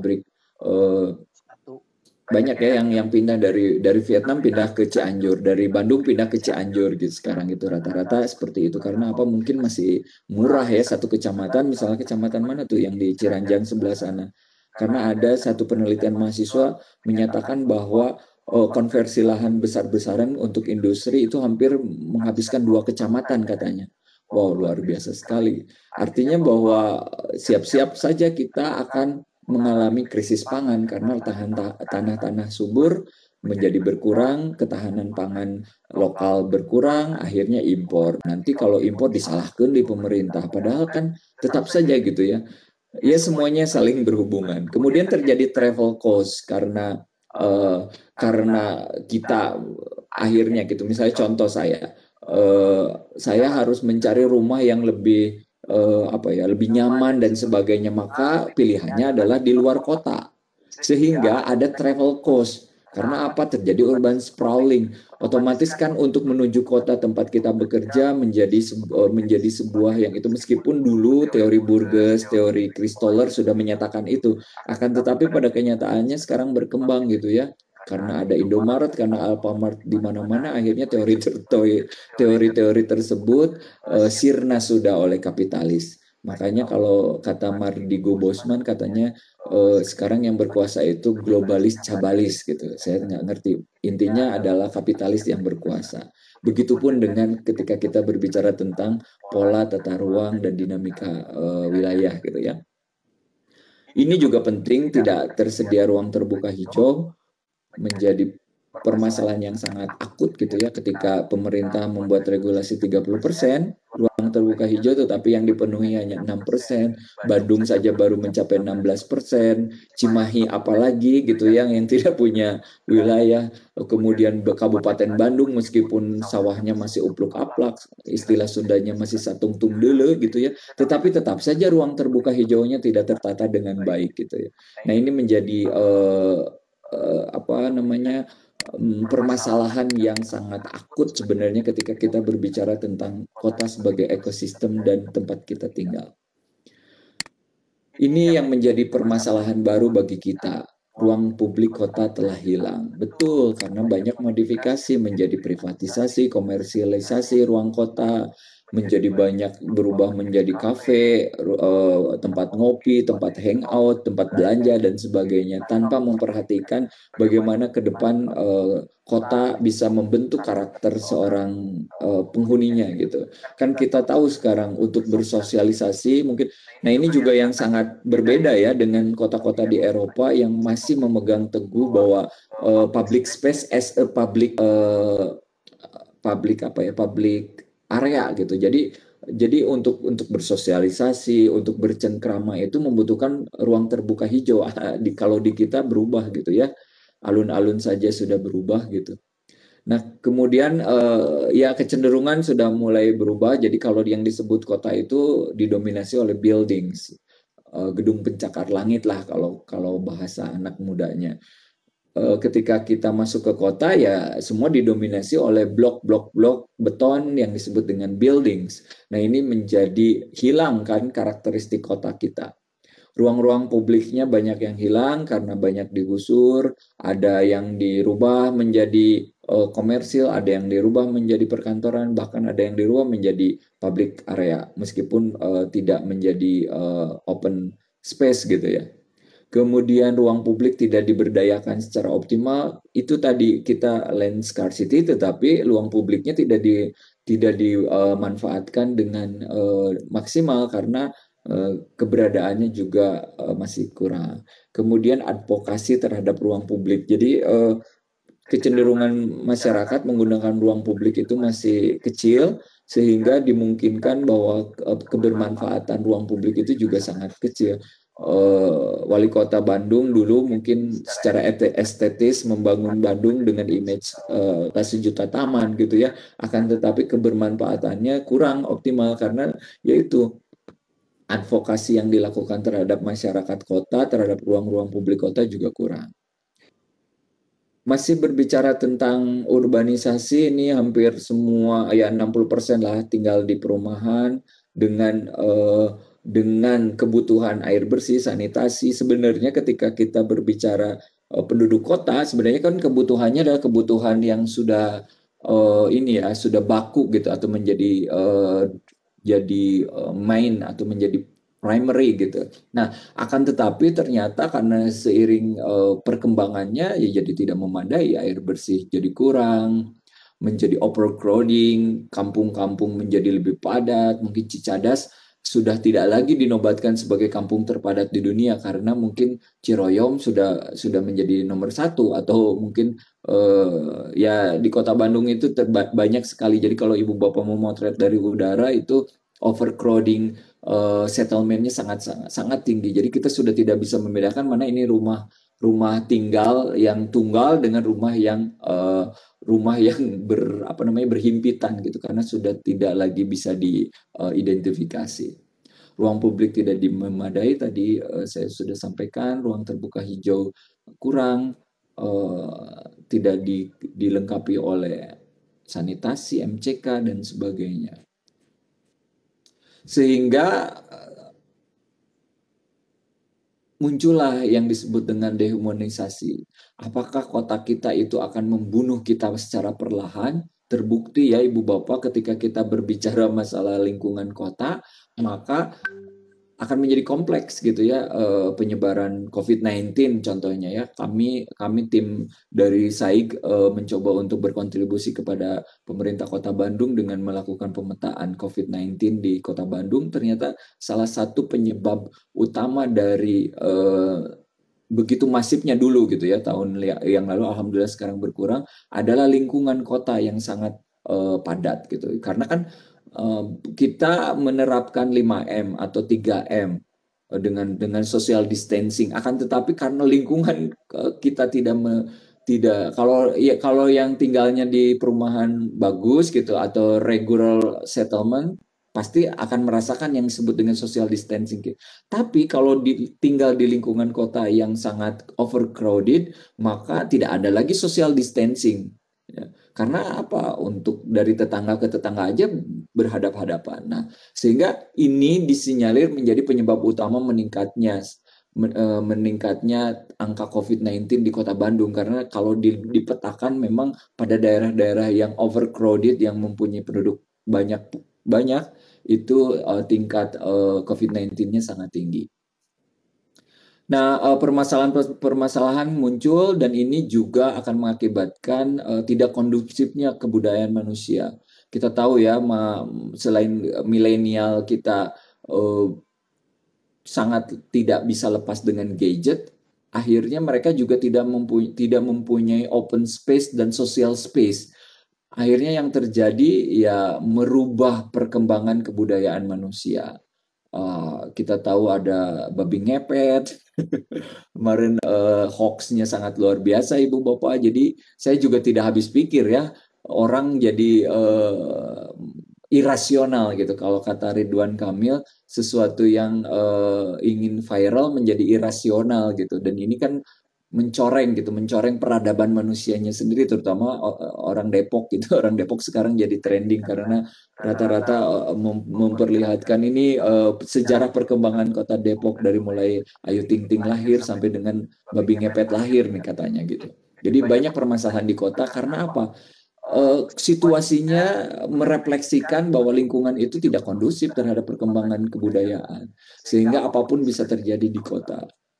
banyak ya yang pindah dari Vietnam pindah ke Cianjur, dari Bandung pindah ke Cianjur gitu sekarang itu rata-rata seperti itu. Karena apa? Mungkin masih murah ya satu kecamatan, misalnya kecamatan mana tuh yang di Ciranjang sebelah sana. Karena ada satu penelitian mahasiswa menyatakan bahwa konversi lahan besar-besaran untuk industri itu hampir menghabiskan 2 kecamatan katanya. Wow, luar biasa sekali. Artinya bahwa siap-siap saja kita akan mengalami krisis pangan karena tanah-tanah subur menjadi berkurang, ketahanan pangan lokal berkurang, akhirnya impor. Nanti kalau impor disalahkan di pemerintah, padahal kan tetap saja gitu ya. Ya semuanya saling berhubungan. Kemudian terjadi travel cost karena kita akhirnya gitu. Misalnya contoh saya harus mencari rumah yang lebih lebih nyaman dan sebagainya, maka pilihannya adalah di luar kota, sehingga ada travel cost. Karena apa? Terjadi urban sprawling. Otomatis kan untuk menuju kota tempat kita bekerja menjadi sebuah yang itu, meskipun dulu teori Burgess, teori Christoller sudah menyatakan itu, akan tetapi pada kenyataannya sekarang berkembang gitu ya. Karena ada Indomaret, karena Alfamart di mana-mana, akhirnya teori-teori tersebut sirna sudah oleh kapitalis. Makanya kalau kata Mardigo Bosman katanya sekarang yang berkuasa itu globalis cabalis gitu. Saya nggak ngerti. Intinya adalah kapitalis yang berkuasa. Begitupun dengan ketika kita berbicara tentang pola tata ruang dan dinamika wilayah gitu ya. Ini juga penting, tidak tersedia ruang terbuka hijau menjadi permasalahan yang sangat akut gitu ya, ketika pemerintah membuat regulasi 30% ruang terbuka hijau tetapi yang dipenuhi hanya 6%, Bandung saja baru mencapai 16%, Cimahi apalagi gitu yang tidak punya wilayah, kemudian Kabupaten Bandung meskipun sawahnya masih upluk-aplak, istilah Sundanya masih satung tungdele gitu ya, tetapi tetap saja ruang terbuka hijaunya tidak tertata dengan baik gitu ya. Nah ini menjadi permasalahan yang sangat akut sebenarnya ketika kita berbicara tentang kota sebagai ekosistem dan tempat kita tinggal. Ini yang menjadi permasalahan baru bagi kita. Ruang publik kota telah hilang. Betul, karena banyak modifikasi menjadi privatisasi, komersialisasi ruang kota, menjadi banyak berubah menjadi kafe, tempat ngopi, tempat hangout, tempat belanja dan sebagainya, tanpa memperhatikan bagaimana ke depan kota bisa membentuk karakter seorang penghuninya gitu. Kan kita tahu sekarang untuk bersosialisasi mungkin, nah ini juga yang sangat berbeda ya dengan kota-kota di Eropa yang masih memegang teguh bahwa public space as a public area gitu. Jadi untuk bersosialisasi, untuk bercengkrama itu membutuhkan ruang terbuka hijau. Kalau di kita berubah gitu ya, alun-alun saja sudah berubah gitu. Nah kemudian ya kecenderungan sudah mulai berubah. Jadi kalau yang disebut kota itu didominasi oleh buildings, gedung pencakar langit lah kalau bahasa anak mudanya. Ketika kita masuk ke kota ya semua didominasi oleh blok beton yang disebut dengan buildings. Nah ini menjadi hilang kan karakteristik kota kita. Ruang-ruang publiknya banyak yang hilang karena banyak digusur, ada yang dirubah menjadi komersil, ada yang dirubah menjadi perkantoran, bahkan ada yang dirubah menjadi public area meskipun tidak menjadi open space gitu ya. kemudian ruang publik tidak diberdayakan secara optimal, itu tadi kita land scarcity, tetapi ruang publiknya tidak dimanfaatkan dengan maksimal karena keberadaannya juga masih kurang. Kemudian advokasi terhadap ruang publik. Jadi kecenderungan masyarakat menggunakan ruang publik itu masih kecil, sehingga dimungkinkan bahwa kebermanfaatan ruang publik itu juga sangat kecil. Wali Kota Bandung dulu mungkin secara estetis membangun Bandung dengan image sejuta taman gitu ya, akan tetapi kebermanfaatannya kurang optimal karena yaitu advokasi yang dilakukan terhadap masyarakat kota, terhadap ruang-ruang publik kota juga kurang. Masih berbicara tentang urbanisasi, ini hampir semua, ya 60% lah tinggal di perumahan dengan kebutuhan air bersih, sanitasi. Sebenarnya ketika kita berbicara penduduk kota, sebenarnya kan kebutuhannya adalah kebutuhan yang sudah sudah baku gitu, atau menjadi main atau menjadi primary gitu. Nah, akan tetapi ternyata karena seiring perkembangannya ya jadi tidak memadai, air bersih jadi kurang, menjadi overcrowding, kampung-kampung menjadi lebih padat, mungkin Cicadas sudah tidak lagi dinobatkan sebagai kampung terpadat di dunia karena mungkin Ciroyom sudah menjadi nomor satu, atau mungkin ya di kota Bandung itu banyak sekali. Jadi kalau ibu bapak mau motret dari udara itu overcrowding settlementnya sangat tinggi. Jadi kita sudah tidak bisa membedakan mana ini rumah tinggal yang tunggal dengan rumah yang berhimpitan gitu, karena sudah tidak lagi bisa diidentifikasi. Ruang publik tidak memadai, tadi saya sudah sampaikan. Ruang terbuka hijau kurang, tidak dilengkapi oleh sanitasi, MCK dan sebagainya. Sehingga muncullah yang disebut dengan dehumanisasi. Apakah kota kita itu akan membunuh kita secara perlahan? Terbukti ya Ibu Bapak, ketika kita berbicara masalah lingkungan kota, maka akan menjadi kompleks gitu ya, penyebaran COVID-19 contohnya ya. Kami tim dari SAIG mencoba untuk berkontribusi kepada pemerintah Kota Bandung dengan melakukan pemetaan COVID-19 di Kota Bandung. Ternyata salah satu penyebab utama dari begitu masifnya dulu gitu ya tahun yang lalu, alhamdulillah sekarang berkurang, adalah lingkungan kota yang sangat padat gitu. Karena kan kita menerapkan 5M atau 3M dengan social distancing, akan tetapi karena lingkungan kita kalau yang tinggalnya di perumahan bagus gitu atau regular settlement pasti akan merasakan yang disebut dengan social distancing. Tapi kalau tinggal di lingkungan kota yang sangat overcrowded, maka tidak ada lagi social distancing. Ya. Karena apa? Untuk dari tetangga ke tetangga aja berhadap-hadapan. Nah, sehingga ini disinyalir menjadi penyebab utama meningkatnya angka COVID-19 di Kota Bandung. Karena kalau dipetakan memang pada daerah-daerah yang overcrowded, yang mempunyai penduduk banyak itu tingkat COVID-19-nya sangat tinggi. Nah, permasalahan muncul, dan ini juga akan mengakibatkan tidak kondusifnya kebudayaan manusia. Kita tahu ya, selain milenial kita sangat tidak bisa lepas dengan gadget, akhirnya mereka juga tidak mempunyai open space dan social space. Akhirnya yang terjadi ya merubah perkembangan kebudayaan manusia. Kita tahu ada babi ngepet, kemarin hoax-nya sangat luar biasa Ibu Bapak. Jadi saya juga tidak habis pikir ya, orang jadi irasional gitu. Kalau kata Ridwan Kamil, sesuatu yang ingin viral menjadi irasional gitu. Dan ini kan mencoreng peradaban manusianya sendiri, terutama orang Depok gitu. Orang Depok sekarang jadi trending karena rata-rata memperlihatkan ini sejarah perkembangan kota Depok dari mulai Ayu Ting Ting lahir sampai dengan babi ngepet lahir nih katanya gitu. Jadi banyak permasalahan di kota karena apa? Situasinya merefleksikan bahwa lingkungan itu tidak kondusif terhadap perkembangan kebudayaan, sehingga apapun bisa terjadi di kota.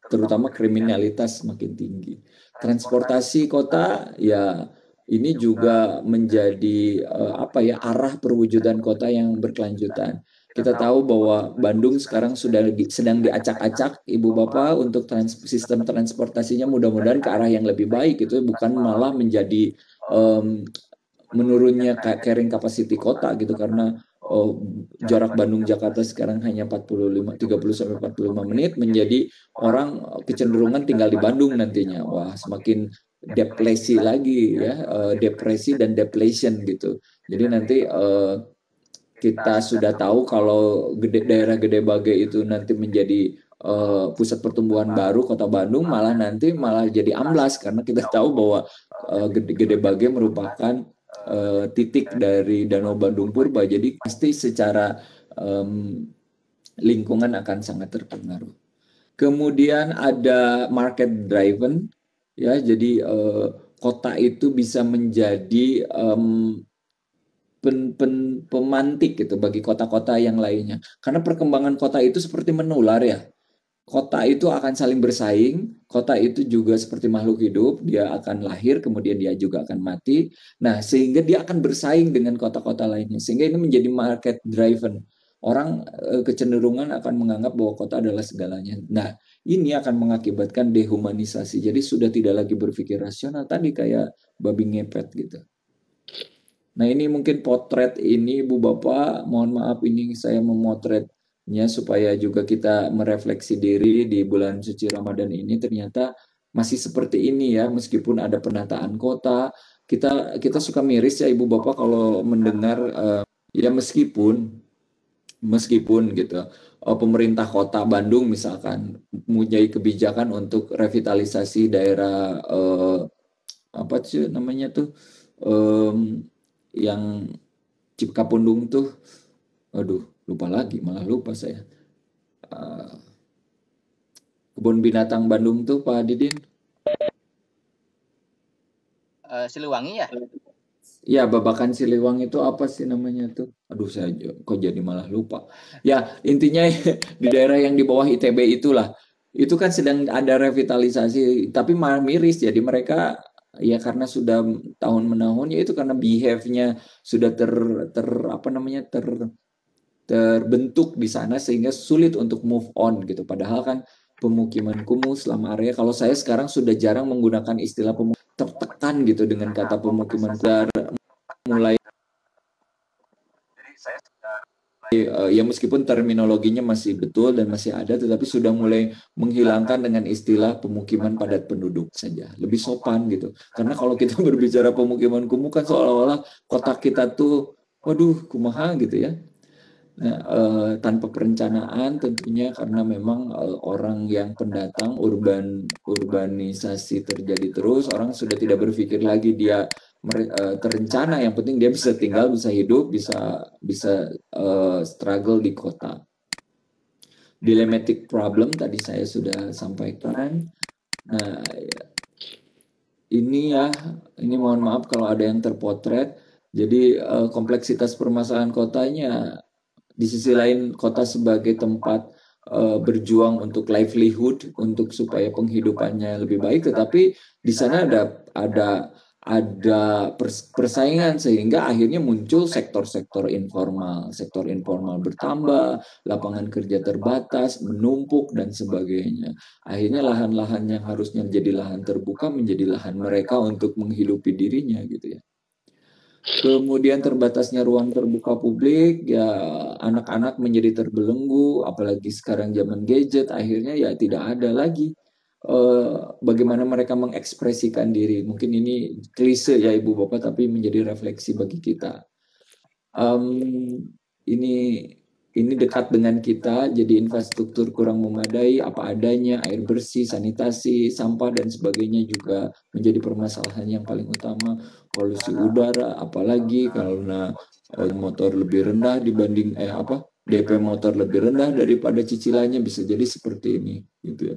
terutama kriminalitas semakin tinggi. Transportasi kota ya ini juga menjadi arah perwujudan kota yang berkelanjutan. Kita tahu bahwa Bandung sekarang sedang diacak-acak Ibu Bapak untuk sistem transportasinya, mudah-mudahan ke arah yang lebih baik, itu bukan malah menjadi menurunnya carrying capacity kota gitu, karena jarak Bandung Jakarta sekarang hanya 30 sampai 45 menit, menjadi orang kecenderungan tinggal di Bandung nantinya. Wah, semakin depresi lagi ya, depresi dan depletion gitu. Jadi nanti kita sudah tahu kalau daerah Gede Bage itu nanti menjadi pusat pertumbuhan baru kota Bandung, malah nanti jadi amblas, karena kita tahu bahwa Gede Bage merupakan titik dari Danau Bandung Purba, jadi pasti secara lingkungan akan sangat terpengaruh. Kemudian ada market driven, ya, jadi kota itu bisa menjadi pemantik gitu bagi kota-kota yang lainnya, karena perkembangan kota itu seperti menular ya. Kota itu akan saling bersaing, kota itu juga seperti makhluk hidup, dia akan lahir, kemudian dia juga akan mati. Nah, sehingga dia akan bersaing dengan kota-kota lainnya, sehingga ini menjadi market driven. Orang kecenderungan akan menganggap bahwa kota adalah segalanya. Nah, ini akan mengakibatkan dehumanisasi, jadi sudah tidak lagi berpikir rasional, tadi kayak babi ngepet gitu. Nah, ini mungkin potret ini Bu Bapak, mohon maaf ini saya memotret supaya juga kita merefleksi diri di bulan suci Ramadan ini, ternyata masih seperti ini ya, meskipun ada penataan kota, kita suka miris ya Ibu Bapak kalau mendengar ya meskipun gitu pemerintah kota Bandung misalkan mempunyai kebijakan untuk revitalisasi daerah apa sih namanya tuh yang Cikapundung tuh, aduh lupa saya. Kebun binatang Bandung tuh Pak Didin. Siliwangi ya? Ya, Babakan Siliwangi itu apa sih namanya tuh? Aduh, saya kok jadi malah lupa. Ya, intinya di daerah yang di bawah ITB itulah. Itu kan sedang ada revitalisasi, tapi malah miris. Jadi mereka ya karena sudah tahun menahun, ya itu karena behave-nya sudah terbentuk di sana sehingga sulit untuk move on gitu. Padahal kan pemukiman kumuh selama area, kalau saya sekarang sudah jarang menggunakan istilah tertekan gitu dengan kata pemukiman, mulai ya meskipun terminologinya masih betul dan masih ada, tetapi sudah mulai menghilangkan dengan istilah pemukiman padat penduduk saja, lebih sopan gitu. Karena kalau kita berbicara pemukiman kumuh kan seolah-olah kota kita tuh waduh kumaha gitu ya. Nah, tanpa perencanaan tentunya, karena memang orang yang pendatang, urbanisasi terjadi terus, orang sudah tidak berpikir lagi dia terencana, yang penting dia bisa tinggal, bisa hidup, bisa struggle di kota. Dilematic problem tadi saya sudah sampaikan. Nah, ini mohon maaf kalau ada yang terpotret. Jadi kompleksitas permasalahan kotanya, di sisi lain kota sebagai tempat berjuang untuk livelihood, untuk supaya penghidupannya lebih baik, tetapi di sana ada persaingan sehingga akhirnya muncul sektor informal bertambah, lapangan kerja terbatas, menumpuk dan sebagainya. Akhirnya lahan-lahan yang harusnya menjadi lahan terbuka menjadi lahan mereka untuk menghidupi dirinya gitu ya. Kemudian terbatasnya ruang terbuka publik, ya anak-anak menjadi terbelenggu, apalagi sekarang zaman gadget, akhirnya ya tidak ada lagi bagaimana mereka mengekspresikan diri. Mungkin ini klise ya Ibu Bapak, tapi menjadi refleksi bagi kita. Ini dekat dengan kita, jadi infrastruktur kurang memadai, apa adanya, air bersih, sanitasi, sampah dan sebagainya juga menjadi permasalahan yang paling utama. Polusi udara, apalagi karena motor lebih rendah dibanding DP motor lebih rendah daripada cicilannya, bisa jadi seperti ini gitu ya.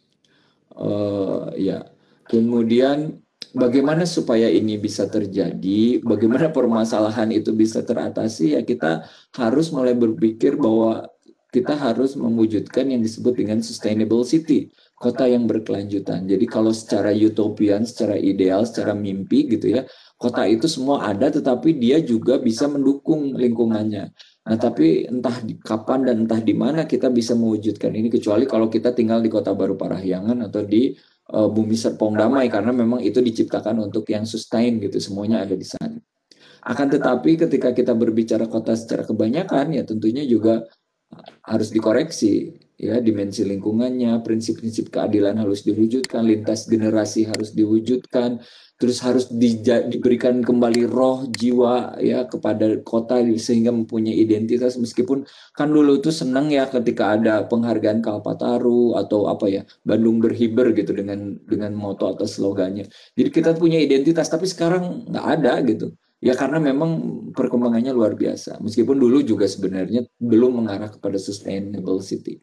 Ya, kemudian bagaimana supaya ini bisa terjadi, bagaimana permasalahan itu bisa teratasi, ya kita harus mulai berpikir bahwa kita harus mewujudkan yang disebut dengan sustainable city, kota yang berkelanjutan. Jadi kalau secara utopian, secara ideal, secara mimpi gitu ya, kota itu semua ada, tetapi dia juga bisa mendukung lingkungannya. Nah, tapi entah di kapan dan entah di mana kita bisa mewujudkan ini, kecuali kalau kita tinggal di Kota Baru Parahyangan atau di Bumi Serpong Damai, karena memang itu diciptakan untuk yang sustain gitu, semuanya ada di sana. Akan tetapi ketika kita berbicara kota secara kebanyakan, ya tentunya juga harus dikoreksi, ya dimensi lingkungannya, prinsip-prinsip keadilan harus diwujudkan, lintas generasi harus diwujudkan, terus harus diberikan kembali roh jiwa ya kepada kota sehingga mempunyai identitas. Meskipun kan dulu tuh senang ya ketika ada penghargaan Kalpataru atau apa ya, Bandung Berhiber gitu dengan moto atau slogannya. Jadi kita punya identitas, tapi sekarang nggak ada gitu. Ya karena memang perkembangannya luar biasa. Meskipun dulu juga sebenarnya belum mengarah kepada sustainable city.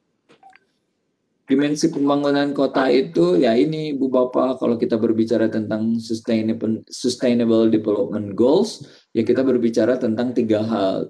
Dimensi pembangunan kota itu ya ini Bu Bapak, kalau kita berbicara tentang sustainable development goals, ya kita berbicara tentang tiga hal,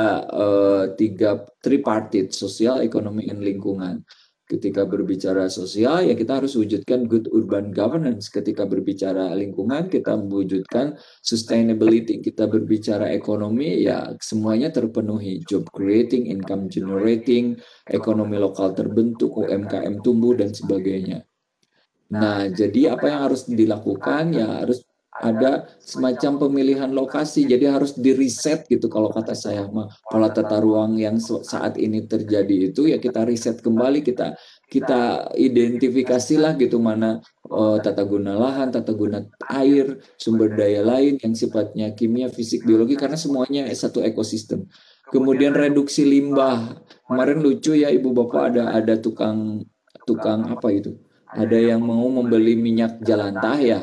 tiga tripartite, sosial, ekonomi, dan lingkungan. Ketika berbicara sosial, ya kita harus wujudkan good urban governance. Ketika berbicara lingkungan, kita mewujudkan sustainability. Kita berbicara ekonomi, ya semuanya terpenuhi. Job creating, income generating, ekonomi lokal terbentuk, UMKM tumbuh, dan sebagainya. Nah, jadi apa yang harus dilakukan? Ya harus ada semacam pemilihan lokasi, jadi harus di-reset gitu kalau kata saya mah. Pola tata ruang yang saat ini terjadi itu ya kita riset kembali, kita identifikasilah gitu mana tata guna lahan, tata guna air, sumber daya lain yang sifatnya kimia, fisik, biologi, karena semuanya satu ekosistem. Kemudian reduksi limbah. Kemarin lucu ya Ibu Bapak, ada tukang apa itu? Ada yang mau membeli minyak jelantah ya,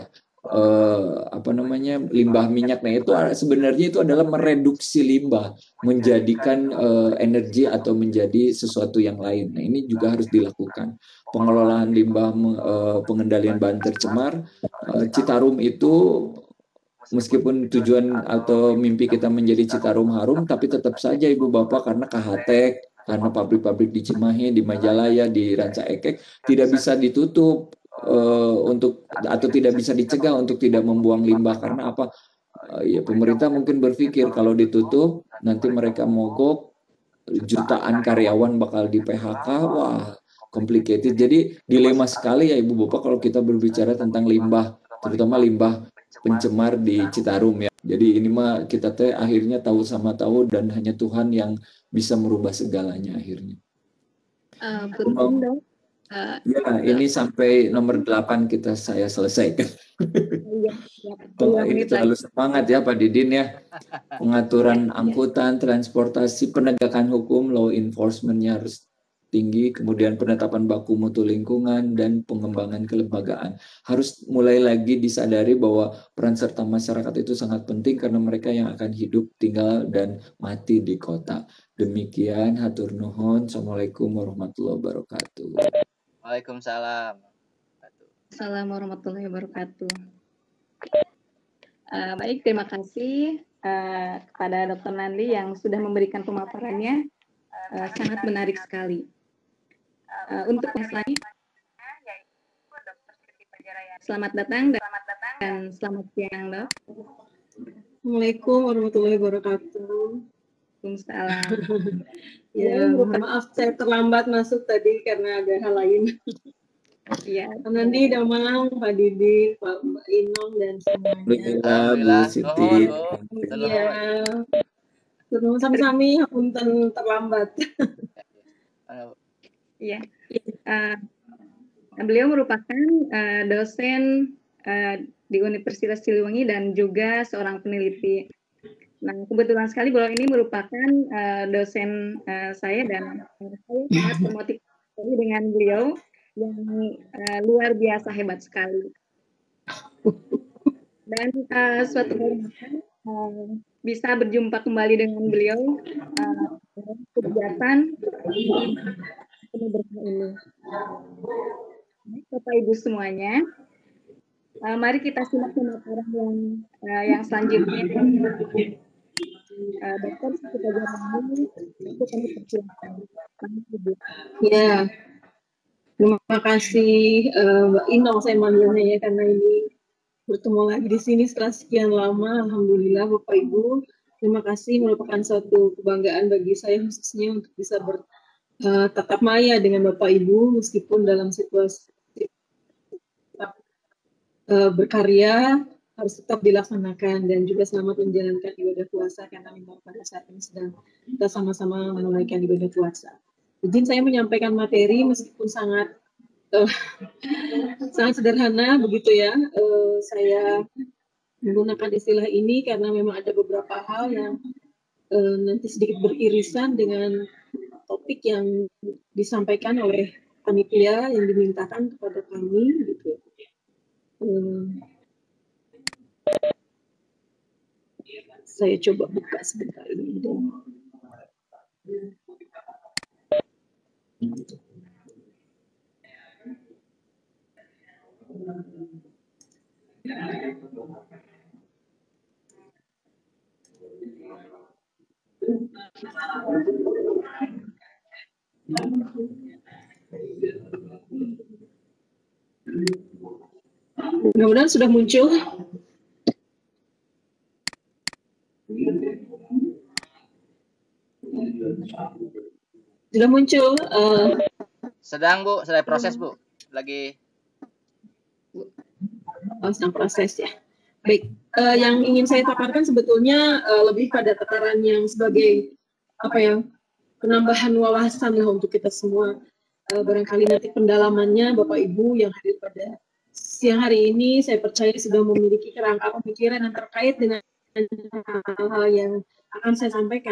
apa namanya, limbah minyak. Nah itu sebenarnya itu adalah mereduksi limbah, menjadikan energi atau menjadi sesuatu yang lain. Nah ini juga harus dilakukan. Pengelolaan limbah, pengendalian bahan tercemar. Citarum itu meskipun tujuan atau mimpi kita menjadi Citarum harum, tapi tetap saja Ibu Bapak karena KHT, karena pabrik-pabrik di Cimahi, di Majalaya, di Ranca Ekek tidak bisa ditutup untuk atau tidak bisa dicegah untuk tidak membuang limbah. Karena apa? Ya pemerintah mungkin berpikir kalau ditutup nanti mereka mogok, jutaan karyawan bakal di PHK. Wah, complicated. Jadi dilema sekali ya Ibu Bapak kalau kita berbicara tentang limbah, terutama limbah pencemar di Citarum ya. Jadi ini mah kita teh akhirnya tahu sama tahu, dan hanya Tuhan yang bisa merubah segalanya akhirnya. Punten dong. Ya, ini sampai nomor 8 saya selesaikan. Ini terlalu semangat ya Pak Didin ya. Pengaturan angkutan, transportasi, penegakan hukum, law enforcement-nya harus tinggi, kemudian penetapan baku mutu lingkungan, dan pengembangan kelembagaan. Harus mulai lagi disadari bahwa peran serta masyarakat itu sangat penting karena mereka yang akan hidup, tinggal, dan mati di kota. Demikian, hatur nuhun. Assalamualaikum warahmatullahi wabarakatuh. Waalaikumsalam. Assalamualaikum warahmatullahi wabarakatuh. Baik, terima kasih kepada Dr. Nandi yang sudah memberikan pemaparannya, sangat menarik sekali. Untuk Mas Lani, selamat datang dan selamat siang, Dok. Assalamualaikum warahmatullahi wabarakatuh. Waalaikumsalam. Ya, maaf saya terlambat masuk tadi karena ada hal lain. Iya. Pak Nandi, Damang, Pak Didi, Pak Mbak Inong, dan semuanya. Alhamdulillah, Bu Siti. Iya. Terus sami-sami punten terlambat. Iya. Beliau merupakan dosen di Universitas Siliwangi dan juga seorang peneliti. Nah, kebetulan sekali beliau ini merupakan dosen saya, dan saya sangat termotivasi dengan beliau yang luar biasa hebat sekali. Dan suatu hari bisa berjumpa kembali dengan beliau kegiatan ini. Bapak Ibu semuanya, mari kita simak pemaparan yang selanjutnya. Dokter kita ini itu kami persilakan. Ya, terima kasih Mbak Ino, saya manggilnya ya, karena ini bertemu lagi di sini setelah sekian lama. Alhamdulillah Bapak Ibu, terima kasih, merupakan suatu kebanggaan bagi saya khususnya untuk bisa bertatap maya dengan Bapak Ibu meskipun dalam situasi berkarya harus tetap dilaksanakan, dan juga selamat menjalankan ibadah puasa karena memang pada saat ini sedang kita sama-sama menunaikan ibadah puasa. Izin saya menyampaikan materi meskipun sangat sangat sederhana begitu ya. Saya menggunakan istilah ini karena memang ada beberapa hal yang nanti sedikit beririsan dengan topik yang disampaikan oleh panitia yang dimintakan kepada kami gitu. Saya coba buka sebentar ini. Mudah-mudahan sudah muncul. Sudah muncul. Sedang Bu, sedang proses Bu. Lagi. Sedang proses ya. Baik, yang ingin saya paparkan sebetulnya lebih pada tataran yang sebagai apa ya, penambahan wawasan lah untuk kita semua. Barangkali nanti pendalamannya Bapak Ibu yang hadir pada siang hari ini, saya percaya sudah memiliki kerangka pemikiran yang terkait dengan hal-hal yang akan saya sampaikan.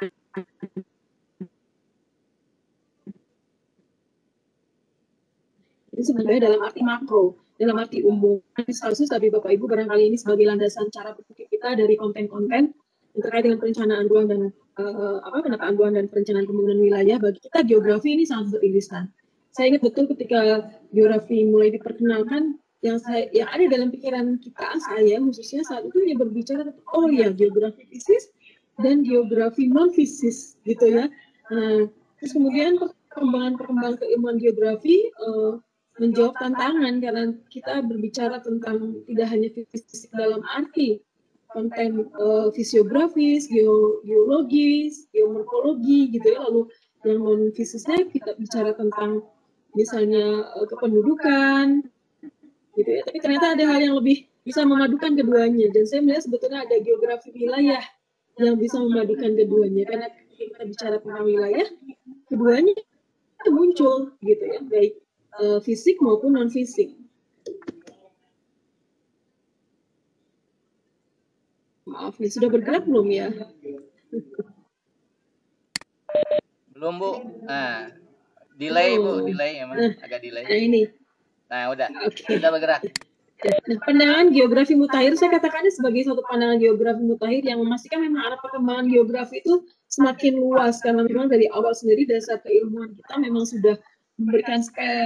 Ini sebenarnya dalam arti makro, dalam arti umum, kasus, tapi Bapak Ibu barangkali ini sebagai landasan cara berpikir kita dari konten-konten yang terkait dengan perencanaan ruang dan penataan ruang dan perencanaan pembangunan wilayah. Bagi kita geografi ini sangat beririsan. Saya ingat betul ketika geografi mulai diperkenalkan, yang ada dalam pikiran kita, saya khususnya saat itu hanya berbicara tentang oh ya geografi fisis dan geografi non fisis gitu ya. Terus kemudian perkembangan keilmuan geografi menjawab tantangan karena kita berbicara tentang tidak hanya fisik dalam arti konten fisiografis, geologis, geomorfologi gitu ya, lalu yang non fisisnya kita bicara tentang misalnya kependudukan gitu ya, tapi ternyata ada hal yang lebih bisa memadukan keduanya, dan saya melihat sebetulnya ada geografi wilayah yang bisa memadukan keduanya, karena kita bicara tentang wilayah keduanya itu muncul gitu ya, baik fisik maupun non fisik. Maaf nih, sudah bergerak belum ya? Belum Bu. Nah, delay Bu, delay emang agak delay. Nah ini. Nah udah, Okay. Udah bergerak. Nah, pandangan geografi mutakhir, saya katakannya sebagai suatu pandangan geografi mutakhir yang memastikan memang arah perkembangan geografi itu semakin luas, karena memang dari awal sendiri dasar keilmuan kita memang sudah memberikan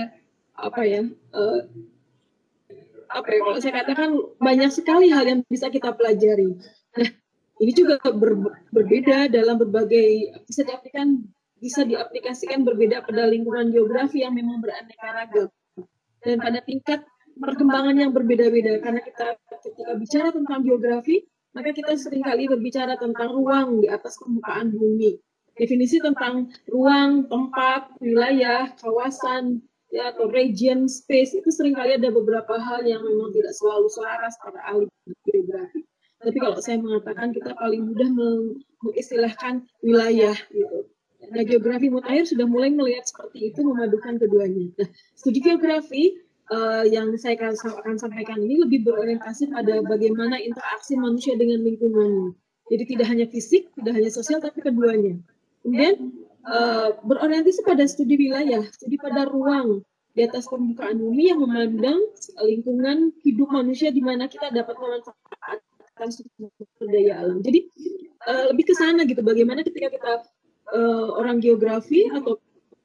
kalau saya katakan banyak sekali hal yang bisa kita pelajari. Nah, ini juga berbeda dalam berbagai bisa diaplikasikan berbeda pada lingkungan geografi yang memang beraneka ragam dan pada tingkat perkembangan yang berbeda-beda, karena kita ketika bicara tentang geografi maka kita seringkali berbicara tentang ruang di atas permukaan bumi. Definisi tentang ruang, tempat, wilayah, kawasan ya, atau region, space itu seringkali ada beberapa hal yang memang tidak selalu selaras para ahli geografi. Tapi kalau saya mengatakan kita paling mudah mengistilahkan wilayah gitu. Nah, geografi mutakhir sudah mulai melihat seperti itu, memadukan keduanya. Nah, studi geografi yang saya akan sampaikan ini lebih berorientasi pada bagaimana interaksi manusia dengan lingkungannya. Jadi tidak hanya fisik, tidak hanya sosial, tapi keduanya. Kemudian berorientasi pada studi wilayah, studi pada ruang di atas permukaan bumi yang memandang lingkungan hidup manusia di mana kita dapat memanfaatkan sumber daya alam. Jadi lebih ke sana gitu, bagaimana ketika kita orang geografi atau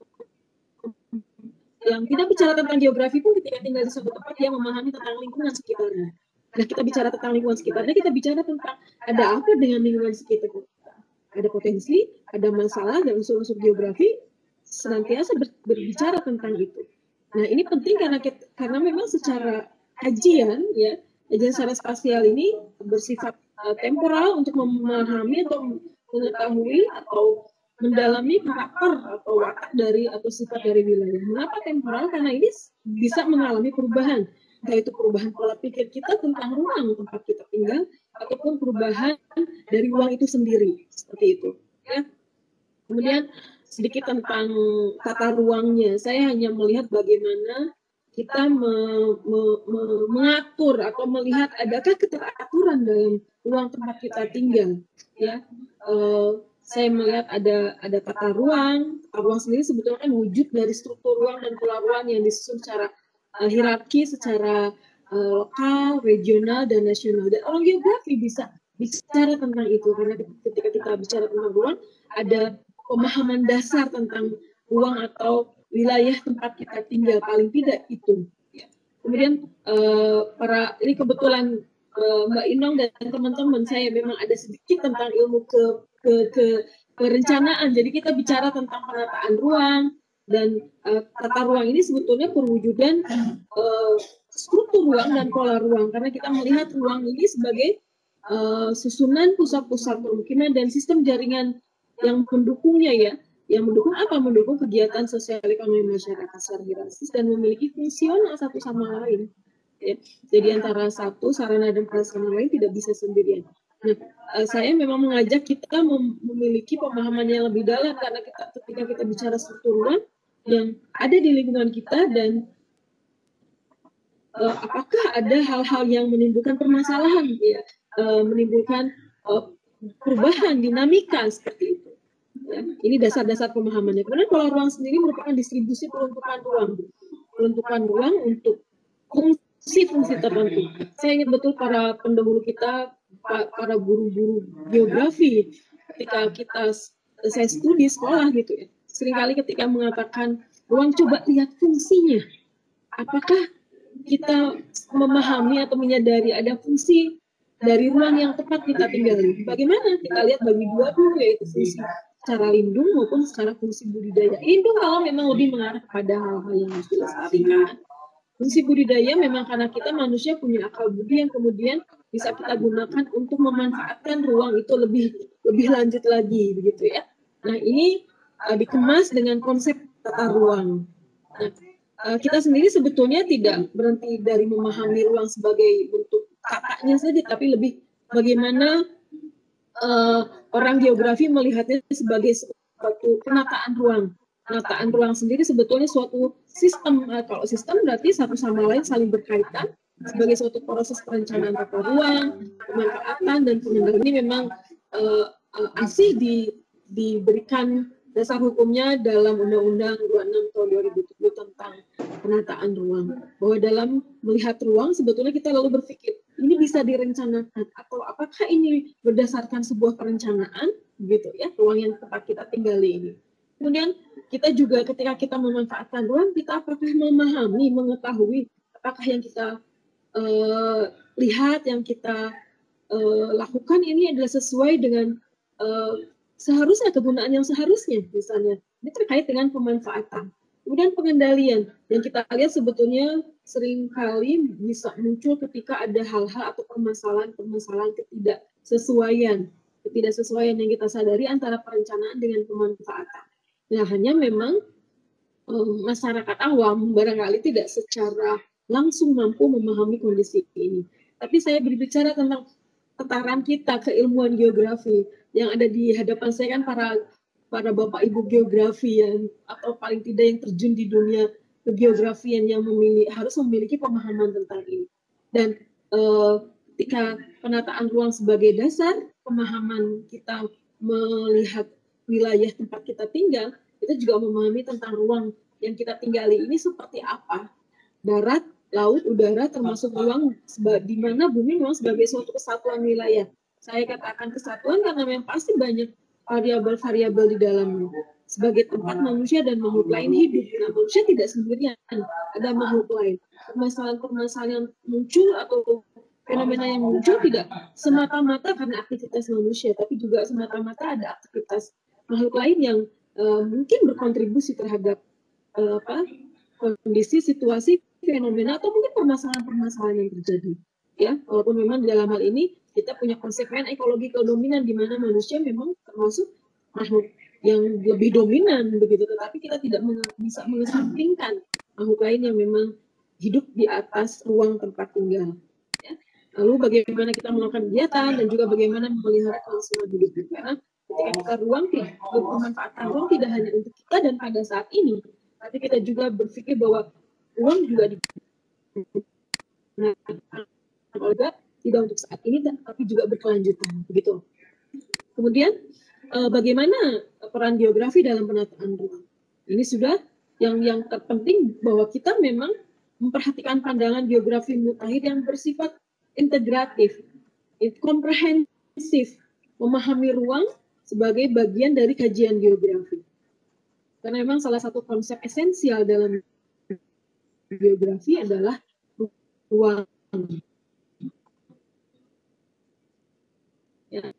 yang tidak bicara tentang geografi pun ketika tinggal di suatu tempat dia memahami tentang lingkungan sekitarnya. Nah, kita bicara tentang lingkungan sekitarnya, kita bicara tentang ada apa dengan lingkungan sekitar kita. ada potensi, ada masalah, dan unsur-unsur geografi senantiasa berbicara tentang itu. Nah, ini penting karena memang secara kajian, ya, kajian secara spasial ini bersifat temporal untuk memahami atau mengetahui atau mendalami karakter atau watak dari atau sifat dari wilayah. Mengapa temporal? Karena ini bisa mengalami perubahan, yaitu perubahan pola pikir kita tentang ruang tempat kita tinggal ataupun perubahan dari ruang itu sendiri, seperti itu. Ya. Kemudian sedikit tentang tata ruangnya. Saya hanya melihat bagaimana kita mengatur atau melihat adakah keteraturan dalam ruang tempat kita tinggal. Ya, saya melihat ada tata ruang. Tata ruang sendiri sebetulnya kan wujud dari struktur ruang dan pola ruang yang disusun secara hierarki, secara lokal, regional, dan nasional. Dan orang geografi bisa bicara tentang itu karena ketika kita bicara tentang ruang ada pemahaman dasar tentang ruang atau wilayah tempat kita tinggal, paling tidak itu. Kemudian ini kebetulan Mbak Inong dan teman-teman saya memang ada sedikit tentang ilmu perencanaan. Jadi kita bicara tentang penataan ruang dan tata ruang ini sebetulnya perwujudan struktur ruang dan pola ruang karena kita melihat ruang ini sebagai susunan pusat-pusat permukiman dan sistem jaringan yang mendukungnya, ya, yang mendukung apa? Mendukung kegiatan sosial ekonomi masyarakat secara hierarkis dan memiliki fungsional satu sama lain. Ya. Jadi antara satu sarana dan prasarana lain tidak bisa sendirian. Nah, saya memang mengajak kita memiliki pemahaman yang lebih dalam karena ketika kita bicara struktur ruang yang ada di lingkungan kita dan apakah ada hal-hal yang menimbulkan permasalahan, ya, menimbulkan perubahan dinamika seperti itu. Ya, ini dasar-dasar pemahamannya. Kemudian pola ruang sendiri merupakan distribusi peruntukan ruang untuk fungsi-fungsi tertentu. Saya ingat betul para pendahulu kita, para guru-guru geografi, ketika saya studi sekolah gitu ya, seringkali ketika mengatakan ruang coba lihat fungsinya. Apakah kita memahami atau menyadari ada fungsi dari ruang yang tepat kita tinggali? Bagaimana? Kita lihat bagi dua dulu, yaitu fungsi secara lindung maupun secara fungsi budidaya. Lindung kalau memang lebih mengarah kepada hal-hal yang harus dilestarikan. Fungsi budidaya memang karena kita manusia punya akal budi yang kemudian bisa kita gunakan untuk memanfaatkan ruang itu lebih lanjut lagi, begitu ya. Nah, ini dikemas dengan konsep tata ruang. Nah, kita sendiri sebetulnya tidak berhenti dari memahami ruang sebagai bentuk tatanya saja, tapi lebih bagaimana orang geografi melihatnya sebagai suatu penataan ruang. Penataan ruang sendiri sebetulnya suatu sistem. Kalau sistem berarti satu sama lain saling berkaitan sebagai suatu proses perencanaan tata ruang, pemanfaatan dan pengendalian. Ini memang asih diberikan dasar hukumnya dalam Undang-Undang 26 tahun 2007 tentang penataan ruang. Bahwa dalam melihat ruang sebetulnya kita lalu berpikir ini bisa direncanakan atau apakah ini berdasarkan sebuah perencanaan, gitu ya, ruang yang tempat kita tinggali ini. Kemudian kita juga ketika kita memanfaatkan ruang, kita apakah memahami, mengetahui apakah yang kita lihat, yang kita lakukan ini adalah sesuai dengan seharusnya kegunaan yang seharusnya, misalnya. Ini terkait dengan pemanfaatan. Kemudian pengendalian yang kita lihat sebetulnya seringkali bisa muncul ketika ada hal-hal atau permasalahan ketidaksesuaian yang kita sadari antara perencanaan dengan pemanfaatan. Nah, hanya memang masyarakat awam barangkali tidak secara langsung mampu memahami kondisi ini. Tapi saya berbicara tentang tataran kita, keilmuan geografi yang ada di hadapan saya kan para bapak ibu geografi atau paling tidak yang terjun di dunia kegeografian yang harus memiliki pemahaman tentang ini. Dan ketika penataan ruang sebagai dasar, pemahaman kita melihat wilayah tempat kita tinggal, kita juga memahami tentang ruang yang kita tinggali ini seperti apa. Darat, laut, udara, termasuk ruang di mana bumi memang sebagai suatu kesatuan wilayah. Saya katakan kesatuan karena memang pasti banyak variabel-variabel di dalamnya. Sebagai tempat manusia dan makhluk lain hidup. Nah, manusia tidak sendirian, ada makhluk lain. Permasalahan-permasalahan yang muncul atau fenomena yang muncul tidak semata-mata karena aktivitas manusia, tapi juga semata-mata ada aktivitas makhluk lain yang mungkin berkontribusi terhadap kondisi, situasi, fenomena, atau mungkin permasalahan-permasalahan yang terjadi. Ya, walaupun memang di dalam hal ini kita punya konsekuensi ekologi dominan di mana manusia memang termasuk makhluk yang lebih dominan begitu, tetapi kita tidak bisa mengesampingkan makhluk lain yang memang hidup di atas ruang tempat tinggal. Ya. Lalu bagaimana kita melakukan kegiatan dan juga bagaimana memelihara kelangsungan hidup. Karena ketika kita ruang bermanfaatkan ruang tidak hanya untuk kita dan pada saat ini, tapi kita juga berpikir bahwa ruang juga tidak untuk saat ini, tapi juga berkelanjutan begitu. Kemudian bagaimana peran geografi dalam penataan ruang? Ini sudah yang terpenting bahwa kita memang memperhatikan pandangan geografi mutakhir yang bersifat integratif, komprehensif, memahami ruang sebagai bagian dari kajian geografi. Karena memang salah satu konsep esensial dalam geografi adalah ruang. Ya.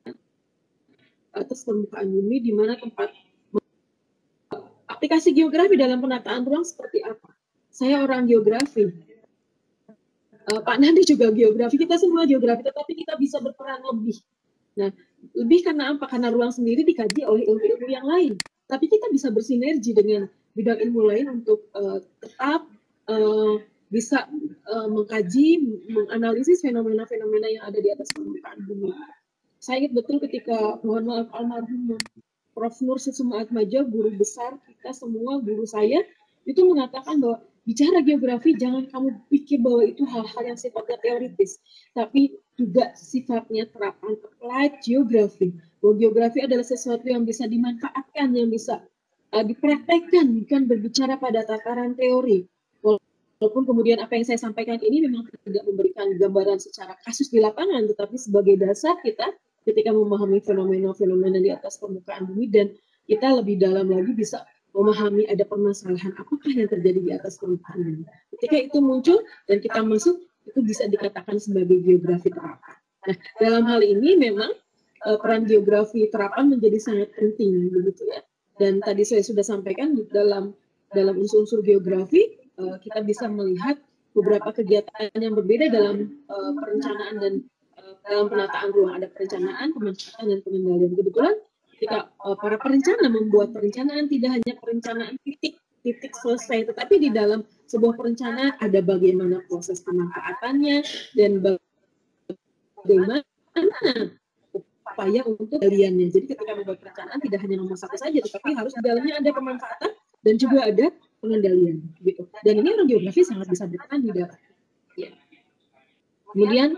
Atas permukaan bumi, di mana tempat aplikasi geografi dalam penataan ruang seperti apa? Saya orang geografi, Pak Nandi juga geografi, kita semua geografi, tetapi kita bisa berperan lebih. Nah, lebih karena apa? Karena ruang sendiri dikaji oleh ilmu-ilmu yang lain, tapi kita bisa bersinergi dengan bidang ilmu lain untuk tetap bisa mengkaji, menganalisis fenomena-fenomena yang ada di atas permukaan bumi. Saya ingat betul ketika, mohon maaf, almarhum Prof. Nur Susumaatmaja, guru besar kita semua, guru saya, itu mengatakan bahwa bicara geografi jangan kamu pikir bahwa itu hal-hal yang sifatnya teoritis, tapi juga sifatnya terapan applied geography. Bahwa geografi adalah sesuatu yang bisa dimanfaatkan, yang bisa dipraktekkan, bukan berbicara pada tataran teori. Walaupun kemudian apa yang saya sampaikan ini memang tidak memberikan gambaran secara kasus di lapangan, tetapi sebagai dasar kita ketika memahami fenomena-fenomena di atas permukaan bumi, dan kita lebih dalam lagi bisa memahami ada permasalahan apakah yang terjadi di atas permukaan bumi. Ketika itu muncul dan kita masuk, itu bisa dikatakan sebagai geografi terapan. Nah, dalam hal ini memang peran geografi terapan menjadi sangat penting, begitu ya. Dan tadi saya sudah sampaikan dalam unsur-unsur geografi kita bisa melihat beberapa kegiatan yang berbeda dalam perencanaan dan dalam penataan ruang. Ada perencanaan, pemanfaatan, dan pengendalian. Kebetulan ketika para perencana membuat perencanaan, tidak hanya perencanaan titik selesai, tetapi di dalam sebuah perencanaan ada bagaimana proses pemanfaatannya dan bagaimana upaya untuk pengendaliannya. Jadi ketika membuat perencanaan tidak hanya nomor satu saja, tetapi harus di dalamnya ada pemanfaatan dan juga ada pengendalian. Gitu. Dan ini orang geografi sangat bisa berperan di dalam. Ya. Kemudian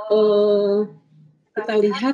kita lihat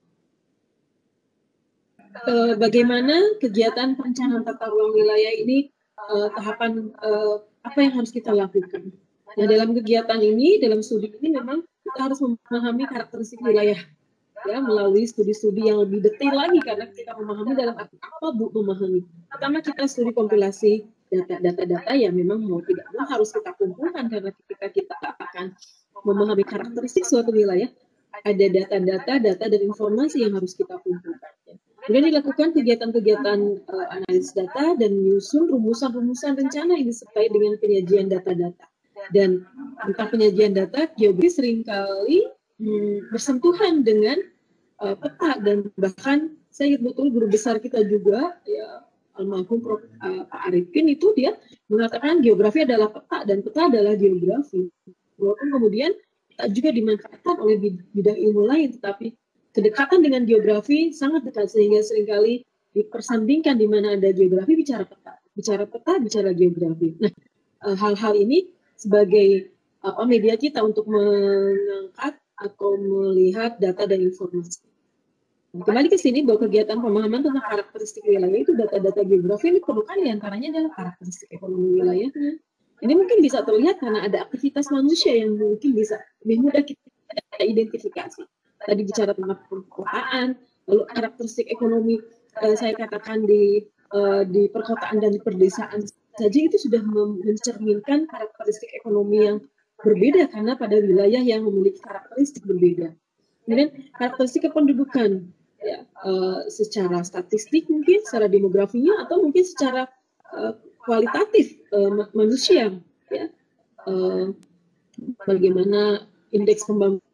bagaimana kegiatan perencanaan tata ruang wilayah ini, tahapan apa yang harus kita lakukan. Nah, dalam kegiatan ini, dalam studi ini memang kita harus memahami karakteristik wilayah, ya, melalui studi-studi yang lebih detail lagi, karena kita memahami dalam arti apa memahami. Pertama kita studi kompilasi data-data yang memang mau tidak mau harus kita kumpulkan, karena ketika kita akan memahami karakteristik suatu wilayah, ada data dan informasi yang harus kita kumpulkan. Kemudian dilakukan kegiatan-kegiatan analisis data dan menyusun rumusan-rumusan rencana yang disertai dengan penyajian data-data. Dan tentang penyajian data, geografi seringkali bersentuhan dengan peta, dan bahkan saya ingat betul guru besar kita juga, ya, almarhum Prof. Pak Arifin, itu dia mengatakan geografi adalah peta dan peta adalah geografi. Walaupun kemudian kita juga dimanfaatkan oleh bidang ilmu lain, tetapi kedekatan dengan geografi sangat dekat, sehingga seringkali dipersandingkan di mana ada geografi bicara peta bicara geografi. Nah, hal-hal ini sebagai media kita untuk mengangkat atau melihat data dan informasi. Kembali ke sini bahwa kegiatan pemahaman tentang karakteristik wilayah itu, data-data geografi ini perlukan diantaranya adalah karakteristik ekonomi wilayahnya. Ini mungkin bisa terlihat karena ada aktivitas manusia yang mungkin bisa lebih mudah kita identifikasi. Tadi bicara tentang perkotaan, lalu karakteristik ekonomi, saya katakan di perkotaan dan di perdesaan saja itu sudah mencerminkan karakteristik ekonomi yang berbeda karena pada wilayah yang memiliki karakteristik berbeda. Kemudian karakteristik kependudukan, ya, secara statistik mungkin, secara demografinya, atau mungkin secara kualitatif manusia, ya, bagaimana indeks pembangunan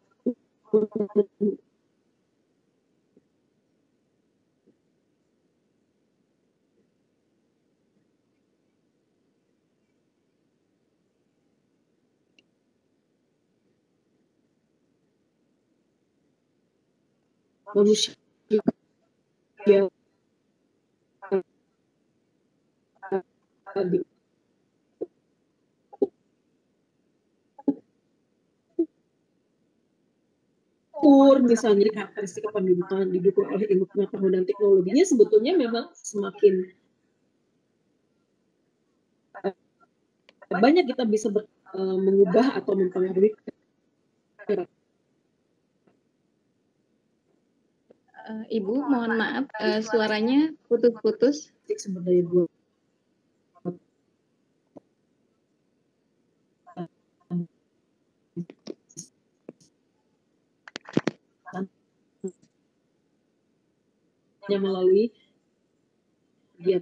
manusia misalnya karakteristik kependudukan didukung oleh ilmu pengetahuan dan teknologinya, sebetulnya memang semakin banyak kita bisa mengubah atau mempengaruhi. Ibu, mohon maaf, suaranya putus-putus. Sumber daya buat melalui dia.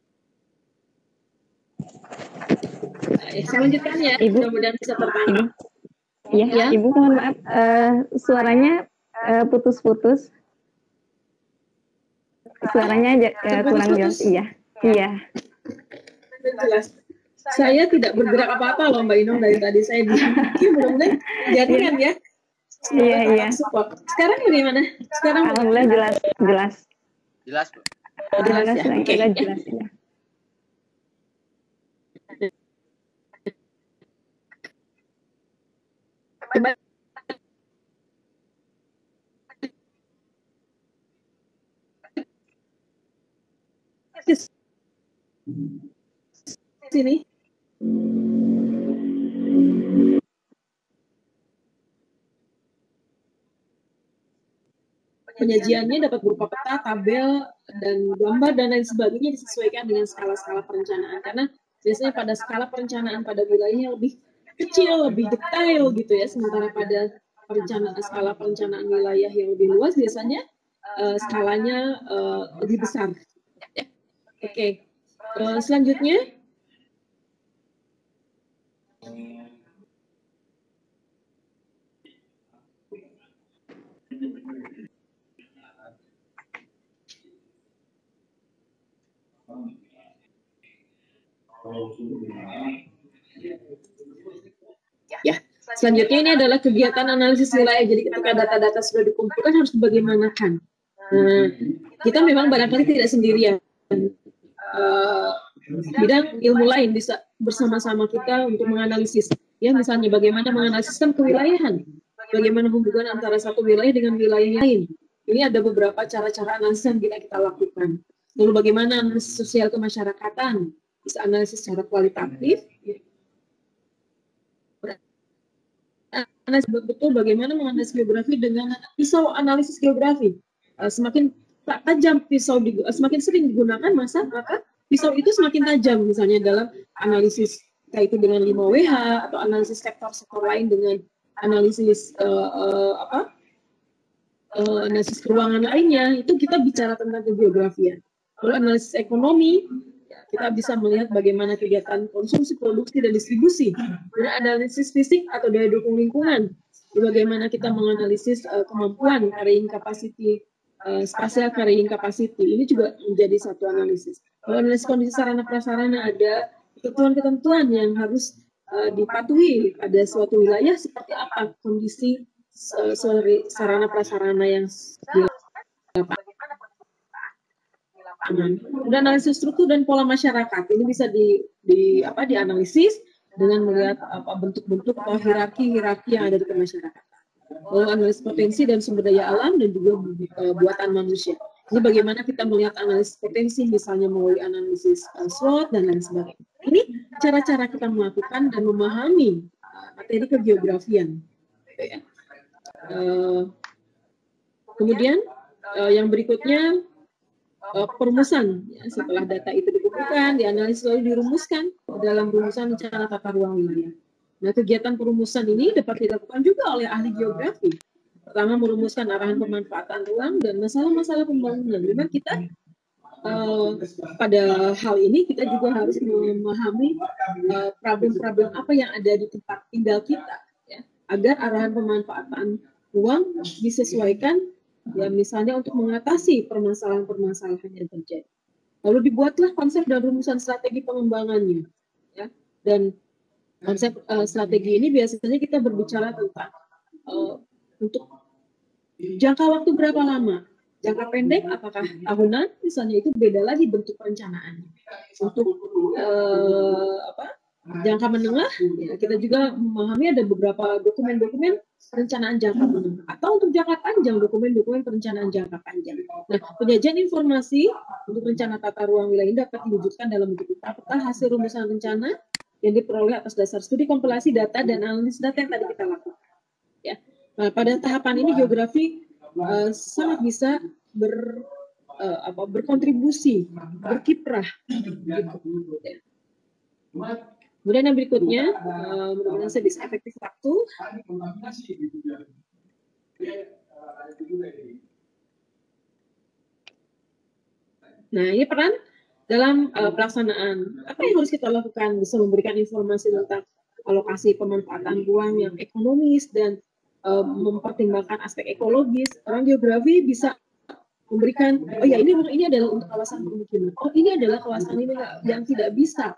Saya lanjutkan ya, Ibu. Mudah-mudahan bisa tertangkap. Iya, ya. Ibu mohon maaf, suaranya putus-putus. Suaranya kurang jelas. Iya. Jelas. Saya tidak bergerak apa-apa loh Mbak Inung dari tadi, saya diam. Mudah-mudahan jadi kan ya. Iya. Sekarang bagaimana? Sekarang alhamdulillah jelas. Jelas, Bu. Jelas ya. Oke. Jelas ya. Sini. Penyajiannya dapat berupa peta, tabel, dan gambar, dan lain sebagainya disesuaikan dengan skala-skala perencanaan. Karena biasanya pada skala perencanaan pada wilayahnya lebih kecil, lebih detail gitu ya. Sementara pada skala perencanaan wilayah yang lebih luas biasanya skalanya lebih besar. Oke. Selanjutnya. Ya, selanjutnya ini adalah kegiatan analisis wilayah. Jadi ketika data-data sudah dikumpulkan harus dibagaimanakan. Kita memang barangkali tidak sendirian. Bidang ilmu lain bisa bersama-sama kita untuk menganalisis. Ya, misalnya bagaimana menganalisiskan kewilayahan. Bagaimana hubungan antara satu wilayah dengan wilayah lain. Ini ada beberapa cara-cara analisis yang kita lakukan. Lalu bagaimana analisis sosial kemasyarakatan. Bisa analisis secara kualitatif. Analisis betul bagaimana menganalisis geografi dengan pisau analisis geografi. Semakin tajam pisau, semakin sering digunakan, maka pisau itu semakin tajam. Misalnya dalam analisis yaitu dengan 5WH atau analisis sektor-sektor lain dengan analisis analisis keuangan lainnya, itu kita bicara tentang geografian. Lalu analisis ekonomi, kita bisa melihat bagaimana kegiatan konsumsi, produksi, dan distribusi. Kemudian analisis fisik atau daya dukung lingkungan. Bagaimana kita menganalisis kemampuan carrying capacity, spatial carrying capacity. Ini juga menjadi satu analisis. Kalau analisis kondisi sarana prasarana, ada ketentuan-ketentuan yang harus dipatuhi pada suatu wilayah, seperti apa kondisi sarana prasarana yang dan analisis struktur dan pola masyarakat ini bisa dianalisis dengan melihat bentuk-bentuk atau hierarki yang ada di masyarakat. Lalu analisis potensi dan sumber daya alam dan juga buatan manusia. Ini bagaimana kita melihat analisis potensi, misalnya melalui analisis SWOT dan lain sebagainya. Ini cara-cara kita melakukan dan memahami materi kegeografian. Kemudian yang berikutnya perumusan. Setelah data itu dikumpulkan, dianalisis lalu dirumuskan dalam rumusan rencana tata ruang wilayah. Nah, kegiatan perumusan ini dapat dilakukan juga oleh ahli geografi. Pertama, merumuskan arahan pemanfaatan ruang dan masalah-masalah pembangunan. Memang kita pada hal ini kita juga harus memahami problem-problem apa yang ada di tempat tinggal kita, ya, agar arahan pemanfaatan ruang disesuaikan, ya, misalnya untuk mengatasi permasalahan-permasalahan yang terjadi. Lalu dibuatlah konsep dan rumusan strategi pengembangannya, ya. Dan konsep strategi ini biasanya kita berbicara tentang untuk jangka waktu berapa lama. Jangka pendek apakah tahunan, misalnya, itu beda lagi bentuk perencanaan. Untuk jangka menengah, ya, kita juga memahami ada beberapa dokumen-dokumen perencanaan jangka menengah, atau untuk jangka panjang, dokumen-dokumen perencanaan jangka panjang. Nah, penyajian informasi untuk rencana tata ruang wilayah ini dapat diwujudkan dalam bentuk peta hasil rumusan rencana yang diperoleh atas dasar studi kompilasi data dan analisis data yang tadi kita lakukan. Ya. Nah, pada tahapan ini geografi sangat bisa berkontribusi, berkiprah. Gitu. Kemudian yang berikutnya, mudah-mudahan saya bisa efektif waktu. Nah, ini peran dalam pelaksanaan. Apa yang harus kita lakukan? Bisa memberikan informasi tentang alokasi pemanfaatan ruang yang ekonomis dan mempertimbangkan aspek ekologis. Orang geografi bisa memberikan, oh ya, ini adalah untuk kawasan permukiman. Oh, ini adalah kawasan ini yang tidak bisa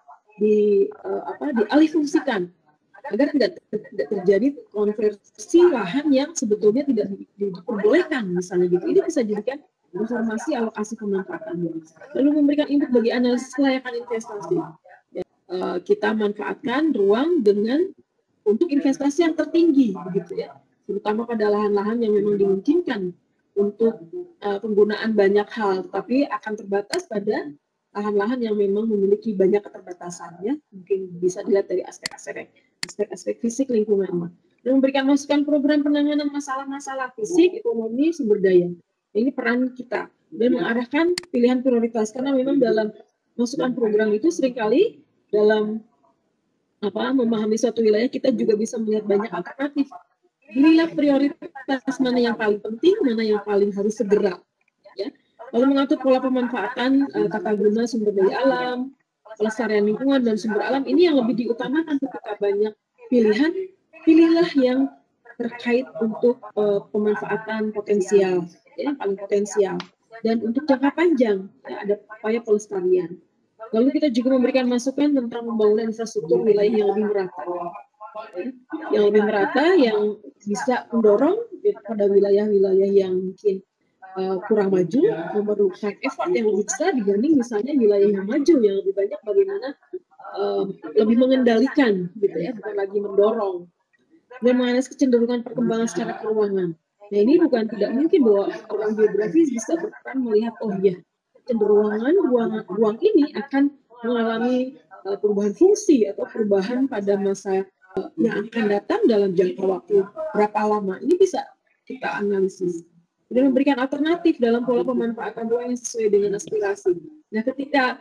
dialihfungsikan agar tidak terjadi konversi lahan yang sebetulnya tidak diperbolehkan, misalnya gitu. Ini bisa dijadikan informasi alokasi pemanfaatan. Lalu memberikan input bagi analisis kelayakan investasi. Ya, kita manfaatkan ruang untuk investasi yang tertinggi, begitu ya. Terutama pada lahan-lahan yang memang dimungkinkan untuk penggunaan banyak hal, tapi akan terbatas pada lahan-lahan yang memang memiliki banyak keterbatasannya. Mungkin bisa dilihat dari aspek fisik lingkungan. Dan memberikan masukan program penanganan masalah-masalah fisik, ekonomi, sumber daya. Ini peran kita. Dan mengarahkan pilihan prioritas, karena memang dalam masukan program itu seringkali dalam memahami suatu wilayah kita juga bisa melihat banyak alternatif. Inilah prioritas mana yang paling penting, mana yang paling harus segera. Ya. Lalu mengatur pola pemanfaatan tata guna sumber daya alam, pelestarian lingkungan dan sumber alam. Ini yang lebih diutamakan ketika banyak pilihan. Pilihlah yang terkait untuk pemanfaatan potensial, ya, paling potensial. Dan untuk jangka panjang, ya, ada upaya pelestarian. Lalu kita juga memberikan masukan tentang pembangunan infrastruktur wilayah yang lebih merata. Yang lebih merata, yang bisa mendorong pada wilayah-wilayah yang mungkin kurang maju, memerlukan effort yang lebih besar dibanding misalnya wilayah yang maju, yang lebih banyak bagaimana lebih mengendalikan, gitu ya, bukan lagi mendorong. Dan menganalisis kecenderungan perkembangan secara keuangan. Nah, ini bukan tidak mungkin bahwa orang geografis bisa berperan melihat, oh ya, kecenderungan ruang ini akan mengalami perubahan fungsi atau perubahan pada masa yang akan datang dalam jangka waktu berapa lama. Ini bisa kita analisis. Dan memberikan alternatif dalam pola pemanfaatan ruang yang sesuai dengan aspirasi. Nah, ketika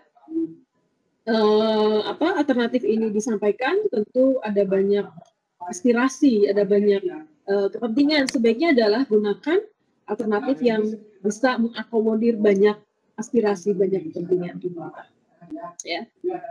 alternatif ini disampaikan, tentu ada banyak aspirasi, ada banyak kepentingan. Sebaiknya adalah gunakan alternatif yang bisa mengakomodir banyak aspirasi, banyak kepentingan. Ya.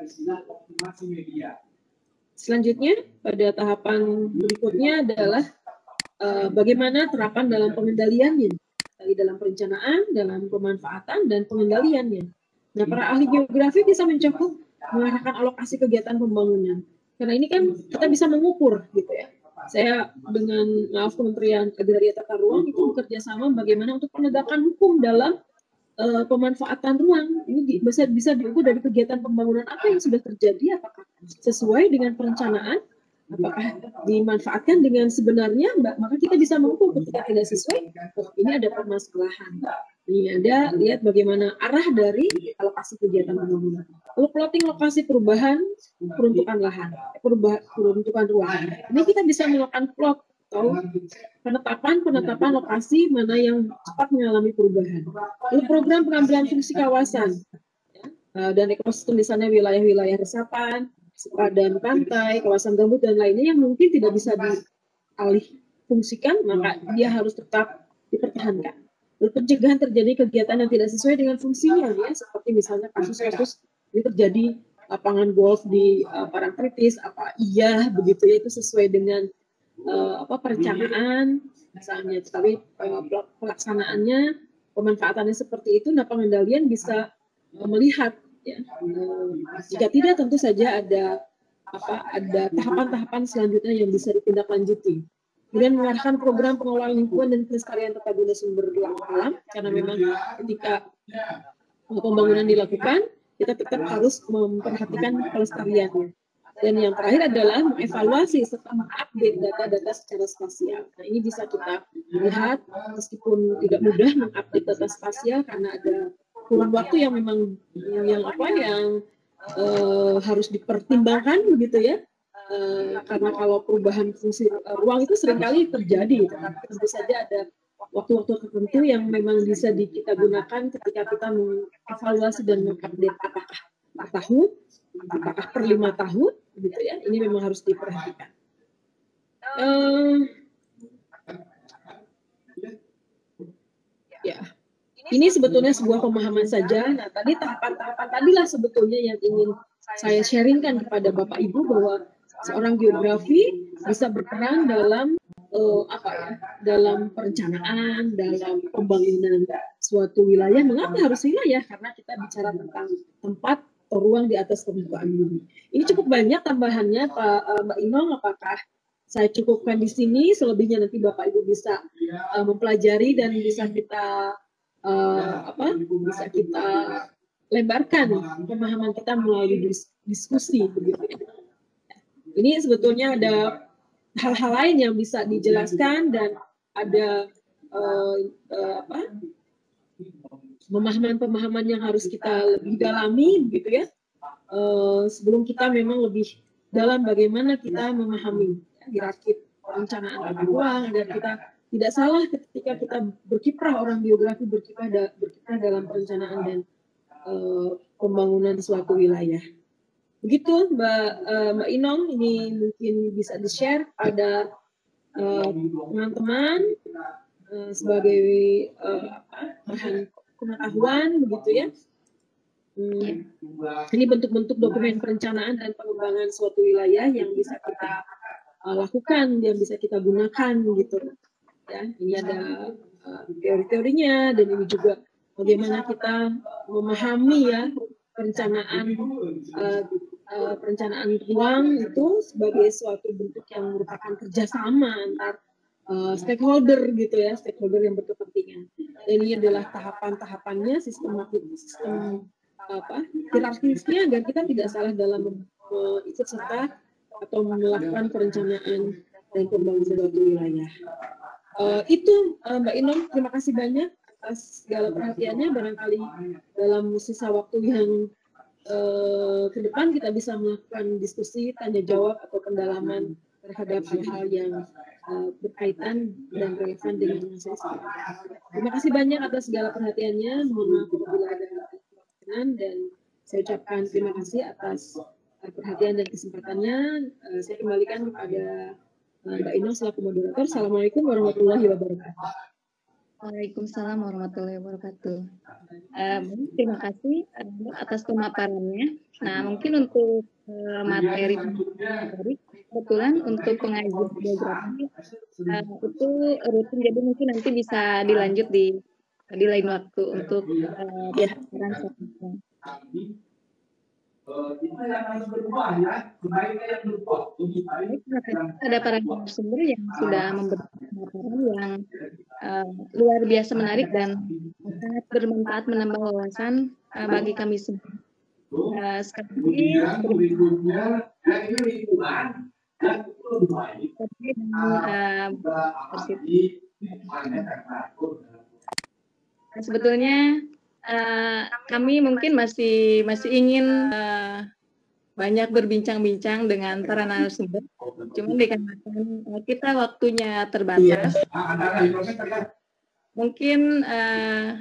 Selanjutnya, pada tahapan berikutnya adalah bagaimana terapan dalam pengendaliannya, dalam perencanaan, dalam pemanfaatan, dan pengendaliannya. Nah, para ahli geografi bisa mencakup mengarahkan alokasi kegiatan pembangunan. Karena ini kan kita bisa mengukur, gitu ya. Saya dengan Kementerian Agraria Tata Ruang itu bekerja sama bagaimana untuk penegakan hukum dalam pemanfaatan ruang. Ini bisa diukur dari kegiatan pembangunan apa yang sudah terjadi, apakah sesuai dengan perencanaan, apakah dimanfaatkan dengan sebenarnya, maka kita bisa mengukur. Ketika tidak sesuai, ini ada permasalahan. Ini ada, lihat bagaimana arah dari alokasi kegiatan pembangunan. Lalu plotting lokasi perubahan, peruntukan lahan, peruntukan ruang. Ini kita bisa melakukan plot atau penetapan lokasi mana yang cepat mengalami perubahan. Lalu program pengambilan fungsi kawasan dan ekosistem, misalnya wilayah-wilayah resapan, sepadan pantai, kawasan gambut dan lainnya yang mungkin tidak bisa dialih fungsikan, maka dia harus tetap dipertahankan. Pencegahan terjadi kegiatan yang tidak sesuai dengan fungsinya, ya, seperti misalnya kasus-kasus ini terjadi lapangan golf di Parangtritis, apa iya begitu ya, itu sesuai dengan perencanaan misalnya, tapi pelaksanaannya, pemanfaatannya seperti itu, nah pengendalian bisa melihat, ya. Jika tidak, tentu saja ada tahapan-tahapan selanjutnya yang bisa ditindaklanjuti. Kemudian mengarahkan program pengelolaan lingkungan dan kelestarian tata guna sumber daya alam, karena memang ketika pembangunan dilakukan, kita tetap harus memperhatikan kelestariannya. Dan yang terakhir adalah mengevaluasi serta mengupdate data-data secara spasial. Nah, ini bisa kita lihat, meskipun tidak mudah mengupdate data spasial karena ada kurun waktu yang memang harus dipertimbangkan begitu ya. Karena kalau perubahan fungsi ruang itu seringkali terjadi, tetapi tentu saja ada waktu-waktu tertentu yang memang bisa kita gunakan ketika kita mengevaluasi dan mengupdate apakah per tahun, apakah per 5 tahun, gitu ya. Ini memang harus diperhatikan. Ya, ini sebetulnya sebuah pemahaman saja. Nah, tadi tahapan-tahapan tadilah sebetulnya yang ingin saya sharingkan kepada Bapak Ibu, bahwa seorang geografi bisa berperan dalam dalam perencanaan, dalam pembangunan suatu wilayah. Mengapa harus wilayah? Karena kita bicara tentang tempat atau ruang di atas permukaan bumi. Ini cukup banyak tambahannya, Mbak Inong. Apakah saya cukupkan di sini? Selebihnya nanti Bapak Ibu bisa mempelajari dan bisa kita lebarkan pemahaman kita melalui diskusi begitu. Ini sebetulnya ada hal-hal lain yang bisa dijelaskan dan ada pemahaman-pemahaman yang harus kita lebih dalami begitu ya, sebelum kita memang lebih dalam bagaimana kita memahami hierarki perencanaan tata ruang, agar kita tidak salah ketika kita berkiprah, orang geografi berkiprah dalam perencanaan dan pembangunan suatu wilayah. Begitu Mbak Inong, ini mungkin bisa di-share pada teman-teman sebagai bahan pengetahuan begitu ya. Ini bentuk-bentuk dokumen perencanaan dan pengembangan suatu wilayah yang bisa kita lakukan, yang bisa kita gunakan gitu ya. Ini ada teori-teorinya, dan ini juga bagaimana kita memahami ya perencanaan ruang itu sebagai suatu bentuk yang merupakan kerjasama antar stakeholder gitu ya, stakeholder yang berkepentingan. Dan ini adalah tahapan-tahapannya, sistem hierarkisnya, agar kita tidak salah dalam ikut serta atau melakukan perencanaan dan pembangunan suatu wilayah. Itu Mbak Inong, terima kasih banyak atas segala perhatiannya. Barangkali dalam sisa waktu yang ke depan kita bisa melakukan diskusi, tanya jawab atau pendalaman terhadap hal-hal yang berkaitan dan relevan dengan yang saya sampaikan. Terima kasih banyak atas segala perhatiannya. Mohon maaf apabila ada kesalahan, dan saya ucapkan terima kasih atas perhatian dan kesempatannya. Saya kembalikan kepada Mbak Inong selaku moderator. Assalamualaikum warahmatullahi wabarakatuh. Waalaikumsalam warahmatullahi wabarakatuh. Terima kasih atas pemaparannya. Nah, mungkin untuk materi kebetulan untuk pengajian geografi itu rutin, jadi mungkin nanti bisa dilanjut di lain waktu untuk pemaparan selanjutnya. Ada para narasumber yang sudah memberikan pemaparan yang luar biasa menarik dan sangat bermanfaat, menambah wawasan bagi kami semua. Sekali lagi sebetulnya kami mungkin masih ingin banyak berbincang-bincang dengan para narasumber, cuma dikarenakan kita waktunya terbatas, mungkin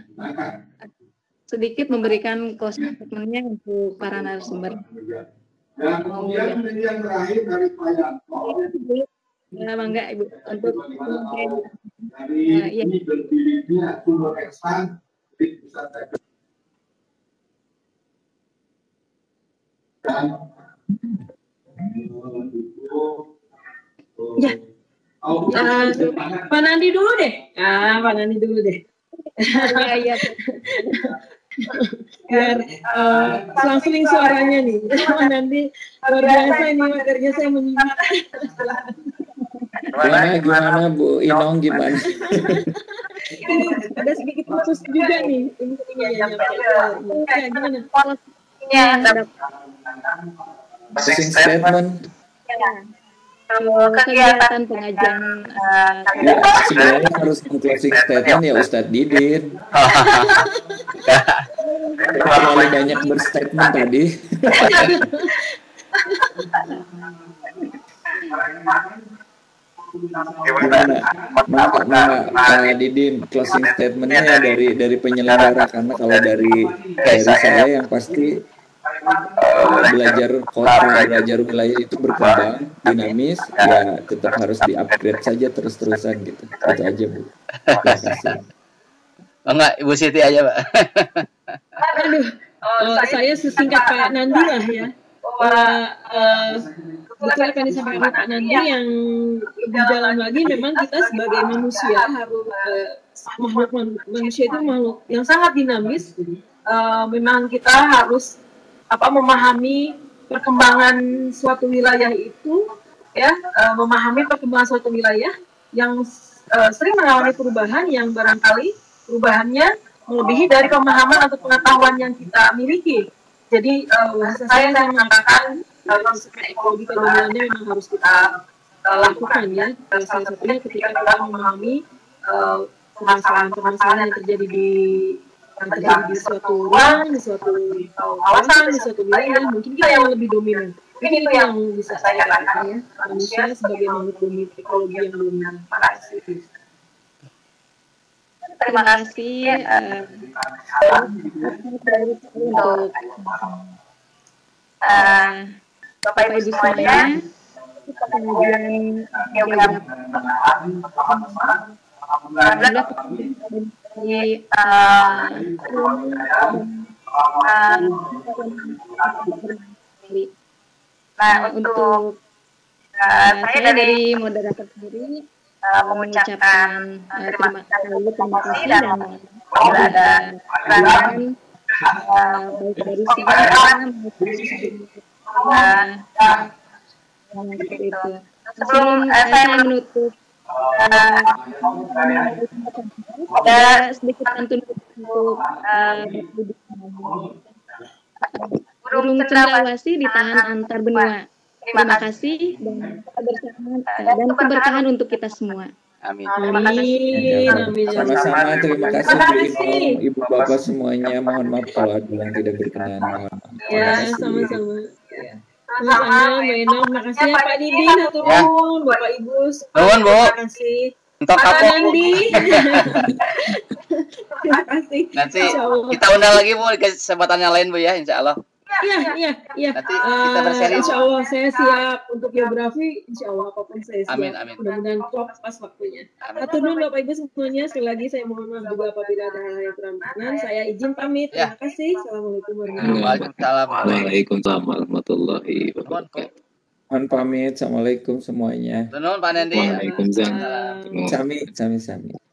sedikit memberikan closing statement-nya untuk para narasumber. Dan kemudian ini yang terakhir dari Pak Yanto. Bangga Ibu untuk Dari ini berdirinya Sumber Eksan di pusat teknologi. Ya. Pak Nandi dulu deh. Pak Nandi dulu deh. Iya. Biar selang-seling suaranya nih. Pak Nandi luar biasa ini materinya, saya menyimak. Gimana Bu Inong, gimana? Ini ada sedikit khusus juga nih. Ini ya, gimana? Closing statement. Kegiatan pengajian Sebenarnya harus closing statement ya Ustadz Didin. Terlalu banyak berstatement tadi. Gimana? Pak Didin, closing statementnya dari penyelenggara, karena kalau dari saya yang pasti belajar kota, belajar wilayah itu berkembang, dinamis, ya tetap harus di-upgrade saja terus-terusan gitu. Itu aja Bu. Terima kasih. Enggak, Ibu Siti aja, Pak. Aduh, saya sesingkat Pak Nandi lah ya. Betul apa yang disampaikan Pak Nandi, yang lebih dalam lagi memang kita sebagai manusia harus makhluk manusia itu makhluk yang sangat dinamis. Memang kita harus memahami perkembangan suatu wilayah itu, ya, memahami perkembangan suatu wilayah yang sering mengalami perubahan yang barangkali perubahannya melebihi dari pemahaman atau pengetahuan yang kita miliki. Jadi bahasa saya mengatakan ekologi keilmuannya memang harus kita lakukan, ya. Salah satunya ketika kita memahami permasalahan-permasalahan yang terjadi di suatu ruang, di suatu kawasan, di suatu wilayah, mungkin kita yang lebih dominan. Mungkin itu yang bisa saya katakan, ya, manusia sebagai makhluk dominan, ekologi yang dominan. Terima kasih untuk Bapak Ibu semuanya. Kemudian untuk saya dari moderator sendiri mengucapkan terima kasih dan bila ada kekurangan baik dari seperti itu. Sebelum saya menutup, ada sedikit pantun untuk burung cendrawasih ditahan antar benua. Terima kasih dan keberkahan untuk kita semua. Amin. Sama-sama, terima kasih Bu Inong, Ibu Bapak semuanya. Mohon maaf kalau ada yang tidak berkenan. Ya, sama-sama. Sama-sama, Mbak Inong. Terima kasih ya Pak Didi, turun, Bapak Ibu. Turun, Bu. Terima kasih. Untuk Pak kapok, Bu. Nandi. Terima kasih. Nanti kita undang lagi, Bu, di kesempatan yang lain, Bu, ya, insya Allah. Iya. Nanti kita berseri. Insya Allah saya siap untuk geografi. Insya Allah apapun saya siap. Amin. Mudah-mudahan klop pas waktunya. Atur dulu Bapak Ibu semuanya. Sekali lagi saya mohon maaf juga apabila ada hal yang kurang berkenan. Saya izin pamit. Terima kasih. Assalamualaikum Waalaikumsalam. Warahmatullahi wabarakatuh. Mohon pamit. Assalamualaikum semuanya. Nuhun Pak Nandi. Waalaikumsalam. Sami.